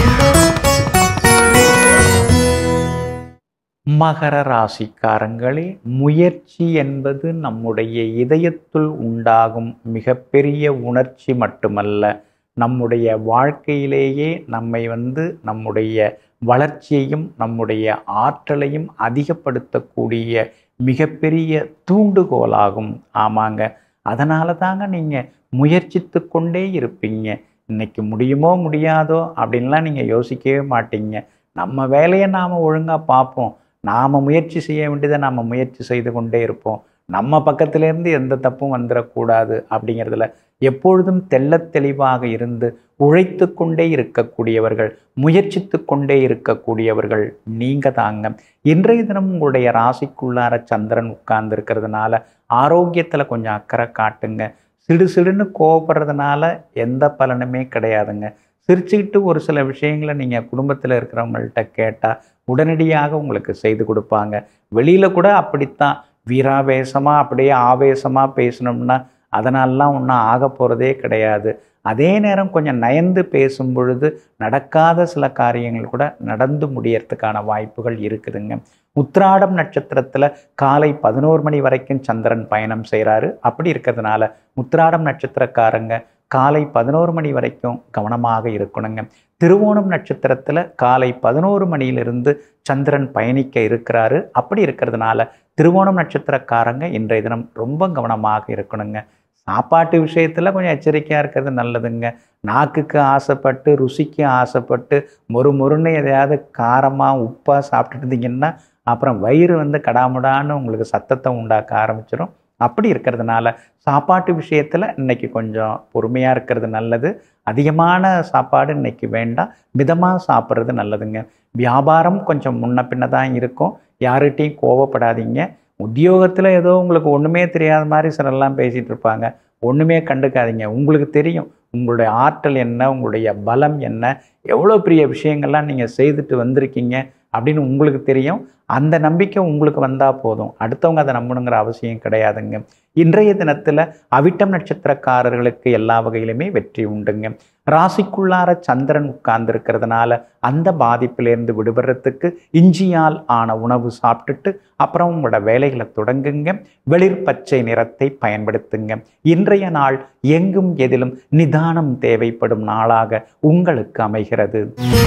மகர ராசிக்காரங்களே, முயற்சி என்பது நம்முடைய இதயத்துள் உண்டாகும் மிகப்பெரிய உணர்ச்சி மட்டுமல்ல, நம்முடைய வாழ்க்கையிலேயே நம்மை நம்முடைய வளர்ச்சியையும் நம்முடைய ஆற்றலையும் அதிகப்படுத்தக்கூடிய மிகப்பெரிய தூண்டுகோலாகும். ஆமாங்க, அதனால தாங்க நீங்கள் முயற்சித்து கொண்டே இருப்பீங்க. இன்னைக்கு முடியுமோ முடியாதோ அப்படின்லாம் நீங்கள் யோசிக்கவே மாட்டீங்க. நம்ம வேலையை நாம் ஒழுங்காக பார்ப்போம். நாம் முயற்சி செய்ய வேண்டியதை நாம் முயற்சி செய்து கொண்டே இருப்போம். நம்ம பக்கத்திலேருந்து எந்த தப்பும் வந்துடக்கூடாது அப்படிங்கிறதுல எப்பொழுதும் தெள்ளத் தெளிவாக இருந்து உழைத்து கொண்டே இருக்கக்கூடியவர்கள், முயற்சித்து கொண்டே இருக்கக்கூடியவர்கள் நீங்கள் தாங்க. இன்றைய தினம் உங்களுடைய ராசிக்குள்ளார சந்திரன் உட்கார்ந்து இருக்கிறதுனால ஆரோக்கியத்தில் கொஞ்சம் அக்கறை காட்டுங்க. சிடுசிடுன்னு கோவப்படுறதுனால எந்த பலனுமே கிடையாதுங்க. சிரிச்சுக்கிட்டு ஒரு சில விஷயங்களை நீங்கள் குடும்பத்தில் இருக்கிறவங்கள்ட்ட கேட்டால் உடனடியாக உங்களுக்கு செய்து கொடுப்பாங்க. வெளியில் கூட அப்படித்தான் வீராவேசமாக அப்படியே ஆவேசமாக பேசணும்னா அதனாலலாம் ஒன்றும் ஆக போகிறதே கிடையாது. அதே நேரம் கொஞ்சம் நயந்து பேசும் பொழுது நடக்காத சில காரியங்கள் கூட நடந்து முடியறதுக்கான வாய்ப்புகள் இருக்குதுங்க. உத்திராடம் நட்சத்திரத்தில் காலை 11 மணி வரைக்கும் சந்திரன் பயணம் செய்கிறாரு. அப்படி இருக்கிறதுனால உத்திராடம் நட்சத்திரக்காரங்க காலை 11 மணி வரைக்கும் கவனமாக இருக்கணுங்க. திருவோணம் நட்சத்திரத்தில் காலை 11 மணியிலிருந்து சந்திரன் பயணிக்க இருக்கிறாரு. அப்படி இருக்கிறதுனால திருவோணம் நட்சத்திரக்காரங்க இன்றைய தினம் ரொம்ப கவனமாக இருக்கணுங்க. சாப்பாட்டு விஷயத்தில் கொஞ்சம் எச்சரிக்கையாக இருக்கிறது நல்லதுங்க. நாக்குக்கு ஆசைப்பட்டு ருசிக்கு ஆசைப்பட்டு மொறுன்னு எதையாவது காரமாக உப்பாக சாப்பிட்டுட்டு இருந்தீங்கன்னா அப்புறம் வயிறு கடாமுடான்னு உங்களுக்கு சத்தத்தை உண்டாக்க ஆரம்பிச்சிடும். அப்படி இருக்கிறதுனால சாப்பாட்டு விஷயத்தில் இன்னைக்கு கொஞ்சம் பொறுமையாக இருக்கிறது நல்லது. அதிகமான சாப்பாடு இன்னைக்கு வேண்டாம், மிதமாக சாப்பிட்றது நல்லதுங்க. வியாபாரம் கொஞ்சம் முன்ன பின்ன தான் இருக்கும், யார்கிட்டையும் கோவப்படாதீங்க. உத்தியோகத்தில் ஏதோ உங்களுக்கு ஒன்றுமே தெரியாத மாதிரி சிலர்லாம் பேசிகிட்டு இருப்பாங்க, ஒன்றுமே கண்டுக்காதீங்க. உங்களுக்கு தெரியும் உங்களுடைய ஆற்றல் என்ன, உங்களுடைய பலம் என்ன, எவ்வளோ பெரிய விஷயங்கள்லாம் நீங்கள் செய்துட்டு வந்திருக்கீங்க அப்படின்னு உங்களுக்கு தெரியும். அந்த நம்பிக்கை உங்களுக்கு வந்தால் போதும், அடுத்தவங்க அதை நம்பணுங்கிற அவசியம் கிடையாதுங்க. இன்றைய தினத்தில் அவிட்டம் நட்சத்திரக்காரர்களுக்கு எல்லா வகையிலுமே வெற்றி உண்டுங்க. ராசிக்குள்ளார சந்திரன் உட்கார்ந்துருக்கிறதுனால அந்த பாதிப்பிலேருந்து விடுபடுறதுக்கு இஞ்சியால் ஆன உணவு சாப்பிட்டுட்டு அப்புறம் உங்களோட வேலைகளை தொடங்குங்க. வெளிர் பச்சை நிறத்தை பயன்படுத்துங்க. இன்றைய நாள் எங்கும் எதிலும் நிதானம் தேவைப்படும் நாளாக உங்களுக்கு அமைகிறது.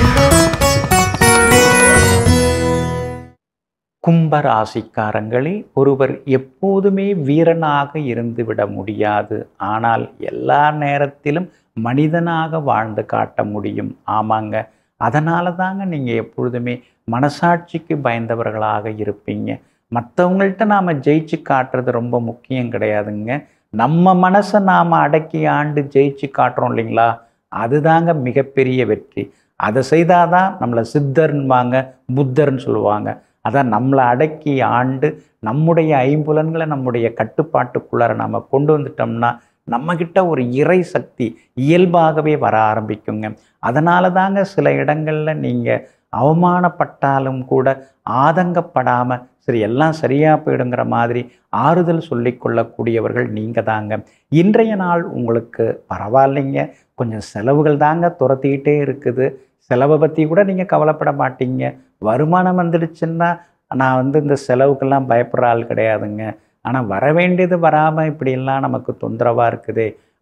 கும்பராசிக்காரங்களே, ஒருவர் எப்போதுமே வீரனாக இருந்துவிட முடியாது, ஆனால் எல்லா நேரத்திலும் மனிதனாக வாழ்ந்து காட்ட முடியும். ஆமாங்க, அதனால தாங்க நீங்கள் எப்பொழுதுமே மனசாட்சிக்கு பயந்தவர்களாக இருப்பீங்க. மற்றவங்கள்ட்ட நாம் ஜெயிச்சு காட்டுறது ரொம்ப முக்கியம் கிடையாதுங்க. நம்ம மனசை நாம் அடக்கி ஆண்டு ஜெயிச்சு காட்டுறோம் இல்லைங்களா, அதுதாங்க மிகப்பெரிய வெற்றி. அதை செய்தாதான் நம்மளை சித்தர்ன்பாங்க, புத்தர்ன்னு சொல்லுவாங்க. அதான் நம்மளை அடக்கி ஆண்டு நம்முடைய ஐம்புலன்களை நம்முடைய கட்டுப்பாட்டுக்குள்ளார நம்ம கொண்டு வந்துட்டோம்னா நம்மக்கிட்ட ஒரு இறை சக்தி இயல்பாகவே வர ஆரம்பிக்குங்க. அதனால தாங்க சில இடங்களில் நீங்கள் அவமானப்பட்டாலும் கூட ஆதங்கப்படாமல் சரி எல்லாம் சரியாக போயிடுங்கிற மாதிரி ஆறுதல் சொல்லி கொள்ளக்கூடியவர்கள் நீங்கள் தாங்க. இன்றைய நாள் உங்களுக்கு பரவாயில்லைங்க, கொஞ்சம் செலவுகள் தாங்க துரத்திக்கிட்டே இருக்குது. செலவை பற்றி கூட நீங்கள் கவலைப்பட மாட்டீங்க. வருமானம் வந்துடுச்சுன்னா நான் இந்த செலவுக்கெல்லாம் பயப்படுற ஆள் கிடையாதுங்க. ஆனால் வர வேண்டியது வராமல் இப்படியெல்லாம் நமக்கு தொந்தரவாக இருக்குது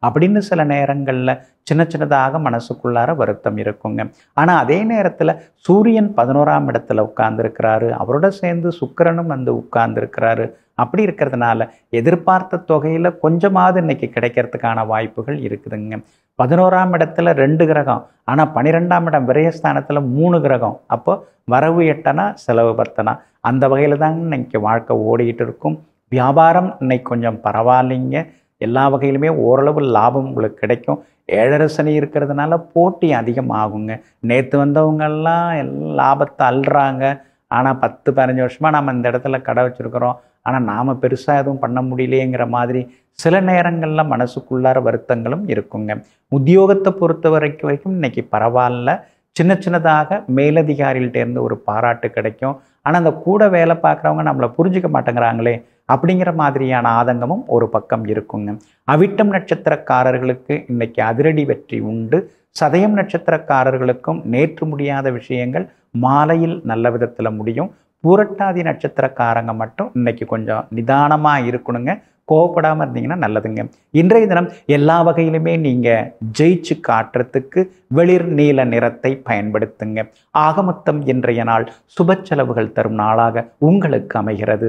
அப்படின்னு சில நேரங்களில் சின்ன சின்னதாக மனசுக்குள்ளார வருத்தம் இருக்குங்க. ஆனால் அதே நேரத்தில் சூரியன் 11ஆம் இடத்துல உட்கார்ந்துருக்கிறாரு, அவரோட சேர்ந்து சுக்கிரனும் வந்து உட்கார்ந்துருக்கிறாரு. அப்படி இருக்கிறதுனால எதிர்பார்த்த தொகையில் கொஞ்சமாவது இன்னைக்கு கிடைக்கிறதுக்கான வாய்ப்புகள் இருக்குதுங்க. 11ஆம் இடத்துல 2 கிரகம், ஆனால் 12ஆம் இடம் விரயஸ்தானத்தில் 3 கிரகம். அப்போ வரவு 8 செலவு 10. அந்த வகையில் தாங்க இன்னைக்கு வாழ்க்கை ஓடிக்கிட்டு இருக்கும். வியாபாரம் இன்னைக்கு கொஞ்சம் பரவாயில்லைங்க. எல்லா வகையிலுமே ஓரளவு லாபம் உங்களுக்கு கிடைக்கும். 7.5 சனி இருக்கிறதுனால போட்டி அதிகமாகுங்க. நேற்று வந்தவங்கெல்லாம் எல்லாம் லாபத்தை அள்ளுறாங்க. ஆனால் 10-15 வருஷமாக நம்ம இந்த இடத்துல கடை வச்சுருக்கிறோம், ஆனால் நாம் பெருசாக எதுவும் பண்ண முடியலையேங்கிற மாதிரி சில நேரங்களில் மனசுக்குள்ளார வருத்தங்களும் இருக்குங்க. உத்தியோகத்தை பொறுத்த வரைக்கும் இன்னைக்கு பரவாயில்ல. சின்ன சின்னதாக மேலதிகாரிகள்டேருந்து ஒரு பாராட்டு கிடைக்கும். ஆனால் அந்த கூட வேலை பார்க்குறவங்க நம்மளை புரிஞ்சிக்க மாட்டேங்கிறாங்களே அப்படிங்கிற மாதிரியான ஆதங்கமும் ஒரு பக்கம் இருக்குங்க. அவிட்டம் நட்சத்திரக்காரர்களுக்கு இன்னைக்கு அதிரடி வெற்றி உண்டு. சதயம் நட்சத்திரக்காரர்களுக்கும் நேற்று முடியாத விஷயங்கள் மாலையில் நல்ல விதத்தில் முடியும். பூரட்டாதி நட்சத்திரக்காரங்க மட்டும் இன்னைக்கு கொஞ்சம் நிதானமாக இருக்கணுங்க. கோவப்படாமல் இருந்தீங்கன்னா நல்லதுங்க. இன்றைய தினம் எல்லா வகையிலுமே நீங்கள் ஜெயிச்சு காட்டுறதுக்கு வெளிர் நீல நிறத்தை பயன்படுத்துங்க. ஆகமொத்தம் இன்றைய நாள் சுப செலவுகள் தரும் நாளாக உங்களுக்கு அமைகிறது.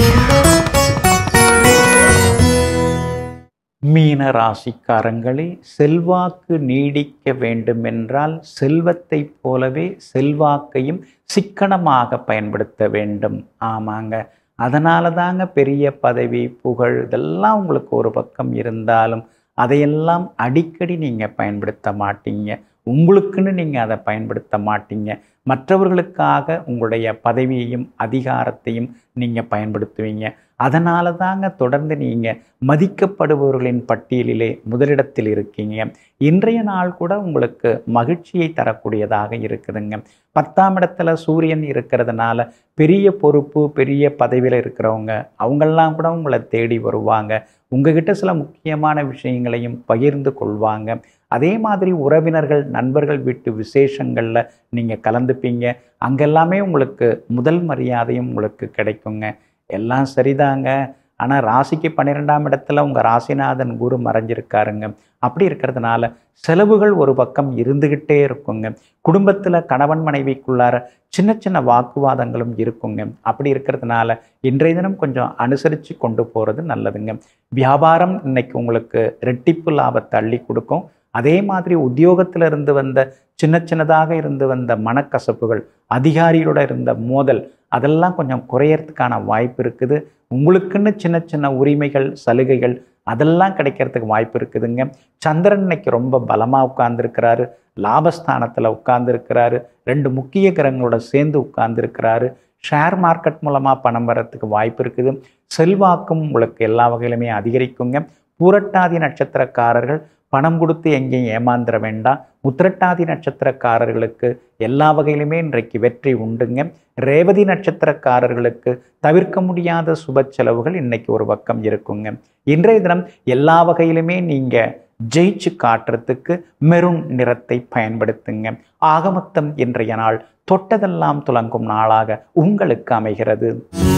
மீன ராசிக்காரங்களே, செல்வாக்கு நீடிக்க வேண்டுமென்றால் செல்வத்தை போலவே செல்வாக்கையும் சிக்கனமாக பயன்படுத்த வேண்டும். ஆமாங்க, அதனால தாங்க பெரிய பதவி புகழ் இதெல்லாம் உங்களுக்கு ஒரு பக்கம் இருந்தாலும் அதையெல்லாம் அடிக்கடி நீங்கள் பயன்படுத்த மாட்டீங்க. உங்களுக்குன்னு நீங்கள் அதை பயன்படுத்த மாட்டீங்க. மற்றவர்களுக்காக உங்களுடைய பதவியையும் அதிகாரத்தையும் நீங்கள் பயன்படுத்துவீங்க. அதனால தாங்க தொடர்ந்து நீங்கள் மதிக்கப்படுபவர்களின் பட்டியலிலே முதலிடத்தில் இருக்கீங்க. இன்றைய நாள் கூட உங்களுக்கு மகிழ்ச்சியை தரக்கூடியதாக இருக்குதுங்க. 10ஆம் இடத்துல சூரியன் இருக்கிறதுனால பெரிய பொறுப்பு பெரிய பதவியில் இருக்கிறவங்க அவங்கெல்லாம் கூட உங்களை தேடி வருவாங்க. உங்ககிட்ட சில முக்கியமான விஷயங்களையும் பகிர்ந்து கொள்வாங்க. அதே மாதிரி உறவினர்கள் நண்பர்கள் வீட்டு விசேஷங்களில் நீங்கள் கலந்துப்பீங்க. அங்கெல்லாமே உங்களுக்கு முதல் மரியாதையும் உங்களுக்கு கிடைக்குங்க. எல்லாம் சரிதாங்க. ஆனால் ராசிக்கு 12ஆம் இடத்துல உங்கள் ராசிநாதன் குரு மறைஞ்சிருக்காருங்க. அப்படி இருக்கிறதுனால செலவுகள் ஒரு பக்கம் இருந்துக்கிட்டே இருக்குங்க. குடும்பத்தில் கணவன் மனைவிக்குள்ளார சின்ன சின்ன வாக்குவாதங்களும் இருக்குங்க. அப்படி இருக்கிறதுனால இன்றைய தினம் கொஞ்சம் அனுசரித்து கொண்டு போகிறது நல்லதுங்க. வியாபாரம் இன்னைக்கு உங்களுக்கு ரெட்டிப்பு லாபத்தை அள்ளி கொடுக்கும். அதே மாதிரி உத்தியோகத்தில் இருந்து வந்த சின்ன சின்னதாக இருந்து வந்த மனக்கசப்புகள், அதிகாரிகளோட இருந்த மோதல் அதெல்லாம் கொஞ்சம் குறையறதுக்கான வாய்ப்பு இருக்குது. உங்களுக்குன்னு சின்ன சின்ன உரிமைகள் சலுகைகள் அதெல்லாம் கிடைக்கிறதுக்கு வாய்ப்பு இருக்குதுங்க. சந்திரன் இன்னைக்கு ரொம்ப பலமாக உட்கார்ந்துருக்கிறாரு. லாபஸ்தானத்தில் உட்கார்ந்துருக்கிறாரு. 2 முக்கிய கிரகங்களோட சேர்ந்து உட்கார்ந்துருக்கிறாரு. ஷேர் மார்க்கெட் மூலமாக பணம் வர்றதுக்கு வாய்ப்பு இருக்குது. செல்வாக்கும் உங்களுக்கு எல்லா வகையிலுமே அதிகரிக்குங்க. பூரட்டாதி நட்சத்திரக்காரர்கள் பணம் கொடுத்து எங்கேயும் ஏமாந்துட வேண்டாம். உத்திரட்டாதி நட்சத்திரக்காரர்களுக்கு எல்லா வகையிலுமே இன்றைக்கு வெற்றி உண்டுங்க. ரேவதி நட்சத்திரக்காரர்களுக்கு தவிர்க்க முடியாத சுப செலவுகள் இன்னைக்கு ஒரு பக்கம் இருக்குங்க. இன்றைய தினம் எல்லா வகையிலுமே நீங்கள் ஜெயிச்சு காட்டுறதுக்கு மெரூன் நிறத்தை பயன்படுத்துங்க. ஆகமொத்தம் இன்றைய நாள் தொட்டதெல்லாம் துலங்கும் நாளாக உங்களுக்கு அமைகிறது.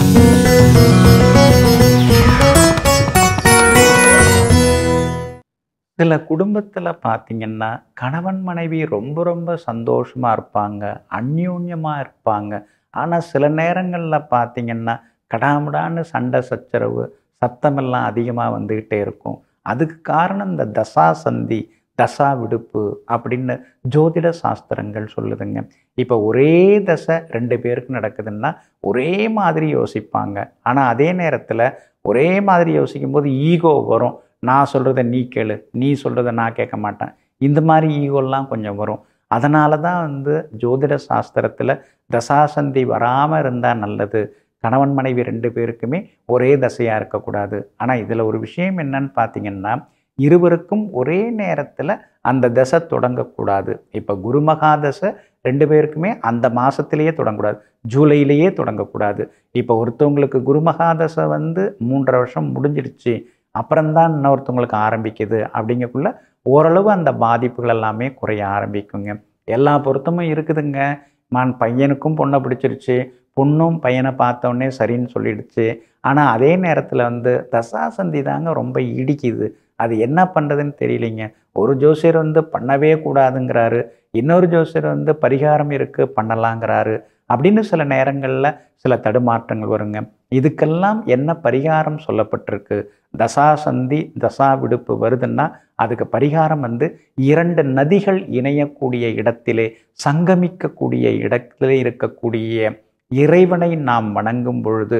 சில குடும்பத்தில் பார்த்தீங்கன்னா கணவன் மனைவி ரொம்ப ரொம்ப சந்தோஷமாக இருப்பாங்க, அந்யோன்யமாக இருப்பாங்க. ஆனால் சில நேரங்களில் பார்த்தீங்கன்னா கடாமுடான்னு சண்டை சச்சரவு சத்தமெல்லாம் அதிகமாக வந்துக்கிட்டே இருக்கும். அதுக்கு காரணம் இந்த தசா சந்தி தசா விடுப்பு அப்படின்னு ஜோதிட சாஸ்திரங்கள் சொல்லுதுங்க. இப்போ ஒரே தசை 2 பேருக்கு நடக்குதுன்னா ஒரே மாதிரி யோசிப்பாங்க. ஆனால் அதே நேரத்தில் ஒரே மாதிரி யோசிக்கும்போது ஈகோ வரும். நான் சொல்கிறத நீ கேளு, நீ சொல்கிறத நான் கேட்க மாட்டேன், இந்த மாதிரி ஈகோலாம் கொஞ்சம் வரும். அதனால தான் ஜோதிட சாஸ்திரத்தில் தசாசந்தி வராமல் இருந்தால் நல்லது. கணவன் மனைவி 2 பேருக்குமே ஒரே தசையாக இருக்கக்கூடாது. ஆனால் இதில் ஒரு விஷயம் என்னன்னு பார்த்தீங்கன்னா, இருவருக்கும் ஒரே நேரத்தில் அந்த தசை தொடங்கக்கூடாது. இப்போ குருமகா தசை 2 பேருக்குமே அந்த மாதத்திலேயே தொடங்கக்கூடாது, ஜூலையிலேயே தொடங்கக்கூடாது. இப்போ ஒருத்தவங்களுக்கு குருமகா தசை 3.5 வருஷம் முடிஞ்சிடுச்சு, அப்புறம்தான் இன்னொருத்தவங்களுக்கு ஆரம்பிக்குது. அப்படிங்கக்குள்ள ஓரளவு அந்த பாதிப்புகள் எல்லாமே குறைய ஆரம்பிக்குங்க. எல்லா பொருத்தமும் இருக்குதுங்க. பையனுக்கும் பொண்ணை பிடிச்சிருச்சு, பொண்ணும் பையனை பார்த்தோன்னே சரின்னு சொல்லிடுச்சு. ஆனால் அதே நேரத்தில் தசாசந்தி தாங்க ரொம்ப இடிக்குது. அது என்ன பண்ணுறதுன்னு தெரியலைங்க. ஒரு ஜோசியர் வந்து பண்ணவே கூடாதுங்கிறாரு, இன்னொரு ஜோசியர் வந்து பரிகாரம் இருக்குது பண்ணலாங்கிறாரு அப்படின்னு சில நேரங்களில் சில தடுமாற்றங்கள் வருங்க. இதுக்கெல்லாம் என்ன பரிகாரம் சொல்லப்பட்டிருக்கு? தசாசந்தி தசா விடுப்பு வருதுன்னா அதுக்கு பரிகாரம் வந்து 2 நதிகள் இணையக்கூடிய இடத்திலே, சங்கமிக்கக்கூடிய இடத்திலே இருக்கக்கூடிய இறைவனை நாம் வணங்கும் பொழுது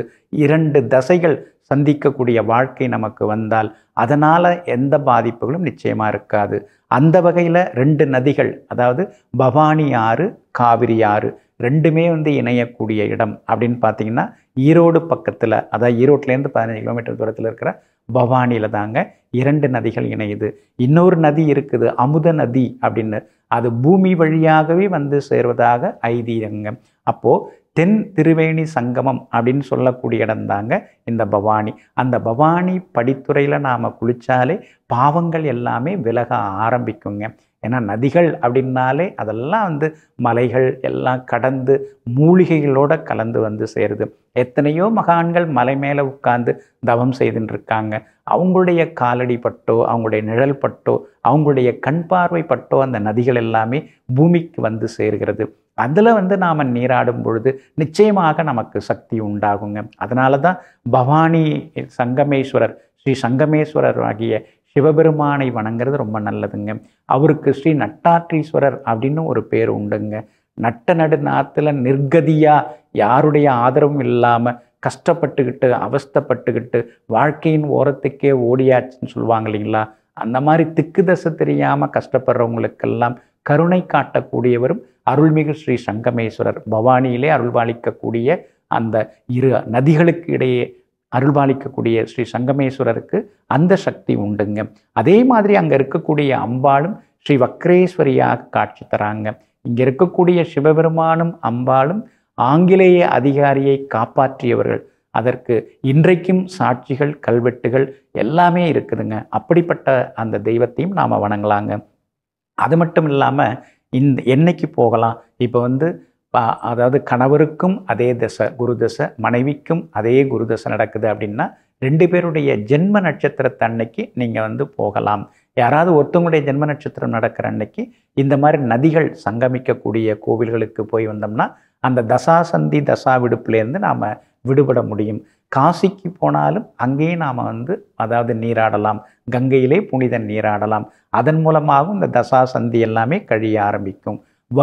2 தசைகள் சந்திக்கக்கூடிய வாழ்க்கை நமக்கு வந்தால் அதனால் எந்த பாதிப்புகளும் நிச்சயமாக இருக்காது. அந்த வகையில் 2 நதிகள், அதாவது பவானி ஆறு, காவிரி ஆறு, ரெண்டுமே வந்து இணையக்கூடிய இடம் அப்படின்னு பார்த்தீங்கன்னா ஈரோடு பக்கத்தில், அதாவது ஈரோட்டிலேருந்து 15 கிலோமீட்டர் தூரத்தில் இருக்கிற பவானியில் தாங்க 2 நதிகள் இணையுது. இன்னொரு நதி இருக்குது அமுத நதி அப்படின்னு, அது பூமி வழியாகவே வந்து சேர்வதாக ஐதீகங்க. அப்போது தென் திருவேணி சங்கமம் அப்படின்னு சொல்லக்கூடிய இடம் தாங்க இந்த பவானி. அந்த பவானி படித்துறையில் நாம் குளித்தாலே பாவங்கள் எல்லாமே விலக ஆரம்பிக்குங்க. ஏன்னா நதிகள் அப்படின்னாலே அதெல்லாம் வந்து மலைகள் எல்லாம் கடந்து மூலிகைகளோடு கலந்து வந்து சேருது. எத்தனையோ மகான்கள் மலை மேலே உட்கார்ந்து தவம் செய்துன்னு இருக்காங்க. அவங்களுடைய காலடி பட்டோ, அவங்களுடைய நிழல் பட்டோ, அவங்களுடைய கண் பார்வை பட்டோ அந்த நதிகள் எல்லாமே பூமிக்கு வந்து சேர்கிறது. அதில் வந்து நாம் நீராடும் பொழுது நிச்சயமாக நமக்கு சக்தி உண்டாகுங்க. அதனால தான் பவானி சங்கமேஸ்வரர், ஸ்ரீ சங்கமேஸ்வரர் ஆகிய சிவபெருமானை வணங்குறது ரொம்ப நல்லதுங்க. அவருக்கு ஸ்ரீ நட்டாற்றீஸ்வரர் அப்படின்னு ஒரு பேர் உண்டுங்க. நட்ட நடு நாத்தில் நிர்கதியாக யாருடைய ஆதரவும் இல்லாமல் கஷ்டப்பட்டுக்கிட்டு அவஸ்தைப்பட்டுக்கிட்டு வாழ்க்கையின் ஓரத்துக்கே ஓடியாச்சுன்னு சொல்லுவாங்க இல்லைங்களா, அந்த மாதிரி திக்கு தசை தெரியாமல் கஷ்டப்படுறவங்களுக்கெல்லாம் கருணை காட்டக்கூடியவரும் அருள்மிகு ஸ்ரீ சங்கமேஸ்வரர். பவானியிலே அருள்பாலிக்கக்கூடிய அந்த 2 நதிகளுக்கு இடையே அருள்பாலிக்கக்கூடிய ஸ்ரீ சங்கமேஸ்வரருக்கு அந்த சக்தி உண்டுங்க. அதே மாதிரி அங்கே இருக்கக்கூடிய அம்பாளும் ஸ்ரீ வக்ரேஸ்வரியாக காட்சி தராங்க. இங்கே இருக்கக்கூடிய சிவபெருமானும் அம்பாளும் ஆங்கிலேய அதிகாரியை காப்பாற்றியவர்கள். அதற்கு இன்றைக்கும் சாட்சிகள், கல்வெட்டுகள் எல்லாமே இருக்குதுங்க. அப்படிப்பட்ட அந்த தெய்வத்தையும் நாம் வணங்கலாங்க. அது மட்டும் இல்லாமல் என்னைக்கு போகலாம், இப்போ வந்து அதாவது கணவருக்கும் அதே தசை குரு தசை, மனைவிக்கும் அதே குரு தசை நடக்குது அப்படின்னா 2 பேருடைய ஜென்ம நட்சத்திரத்தை அன்னைக்கு நீங்கள் வந்து போகலாம். யாராவது ஒருத்தவங்களுடைய ஜென்ம நட்சத்திரம் நடக்கிற அன்னைக்கு இந்த மாதிரி நதிகள் சங்கமிக்கக்கூடிய கோவில்களுக்கு போய் வந்தோம்னா அந்த தசாசந்தி தசா விடுப்புலேருந்து நாம் விடுபட முடியும். காசிக்கு போனாலும் அங்கேயும் நாம் வந்து அதாவது நீராடலாம், கங்கையிலே புனித நீராடலாம். அதன் மூலமாகவும் இந்த தசாசந்தி எல்லாமே கழிய ஆரம்பிக்கும்.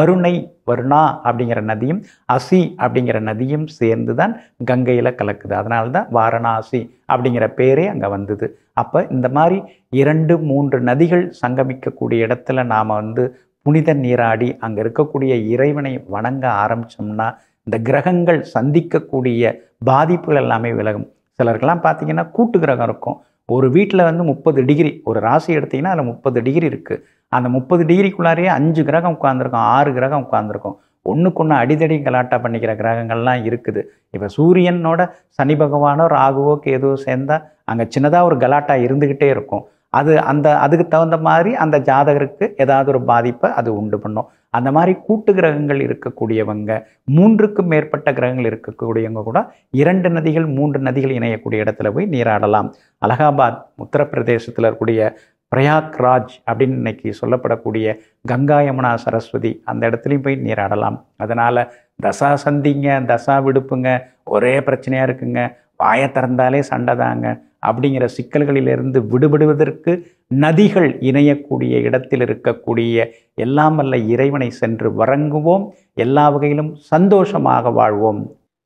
வருணா அப்படிங்கிற நதியும் அசி அப்படிங்கிற நதியும் சேர்ந்து தான் கங்கையில் கலக்குது. அதனால தான் வாரணாசி அப்படிங்கிற பேரே அங்கே வந்தது. அப்போ இந்த மாதிரி 2-3 நதிகள் சங்கமிக்கக்கூடிய இடத்துல நாம் வந்து புனித நீராடி அங்கே இருக்கக்கூடிய இறைவனை வணங்க ஆரம்பித்தோம்னா இந்த கிரகங்கள் சந்திக்கக்கூடிய பாதிப்புகள் எல்லாமே விலகும். சிலருக்கெல்லாம் பார்த்தீங்கன்னா கூட்டு கிரகம் இருக்கும். ஒரு வீட்டில் வந்து 30 டிகிரி, ஒரு ராசி எடுத்திங்கன்னா அதில் 30 டிகிரி இருக்குது. அந்த 30 டிகிரிக்குள்ளாரையே 5 கிரகம் உட்காந்துருக்கும், 6 கிரகம் உட்காந்துருக்கும். ஒன்றுக்கு ஒன்று அடிதடி கலாட்டா பண்ணிக்கிற கிரகங்கள்லாம் இருக்குது. இப்போ சூரியனோட சனி பகவானோ ராகுவோ கேதுவோ சேர்ந்தால் அங்கே சின்னதாக ஒரு கலாட்டா இருந்துக்கிட்டே இருக்கும். அதுக்கு தகுந்த மாதிரி அந்த ஜாதகருக்கு ஏதாவது ஒரு பாதிப்பை அது உண்டு பண்ணும். அந்த மாதிரி கூட்டு கிரகங்கள் இருக்கக்கூடியவங்க, 3க்கும் மேற்பட்ட கிரகங்கள் இருக்கக்கூடியவங்க கூட 2 நதிகள் 3 நதிகள் இணையக்கூடிய இடத்துல போய் நீராடலாம். அலகாபாத் உத்தரப்பிரதேசத்தில் இருக்கக்கூடிய பிரயாக்ராஜ் அப்படின்னு இன்னைக்கு சொல்லப்படக்கூடிய கங்கா யமுனா சரஸ்வதி அந்த இடத்துலையும் போய் நீராடலாம். அதனால் தசா சந்திங்க, தசா விடுப்புங்க, ஒரே பிரச்சனையாக இருக்குங்க, வாயை திறந்தாலே சண்டை தாங்க அப்படிங்கிற சிக்கல்களிலிருந்து விடுபடுவதற்கு நதிகள் இணையக்கூடிய இடத்தில் இருக்கக்கூடிய எல்லாம் வல்ல இறைவனை சென்று வணங்குவோம். எல்லா வகையிலும் சந்தோஷமாக வாழ்வோம்.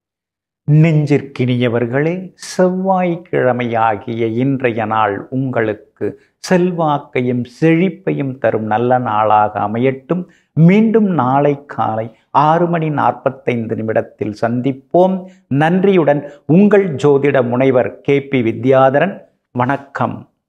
நெஞ்சிற்கினியவர்களே, செவ்வாய்க்கிழமையாகிய இன்றைய நாள் உங்களுக்கு செல்வாக்கையும் செழிப்பையும் தரும் நல்ல நாளாக அமையட்டும். மீண்டும் நாளை காலை 6:45 சந்திப்போம். நன்றியுடன் உங்கள் ஜோதிட முனைவர் KP வித்யாதரன். வணக்கம்.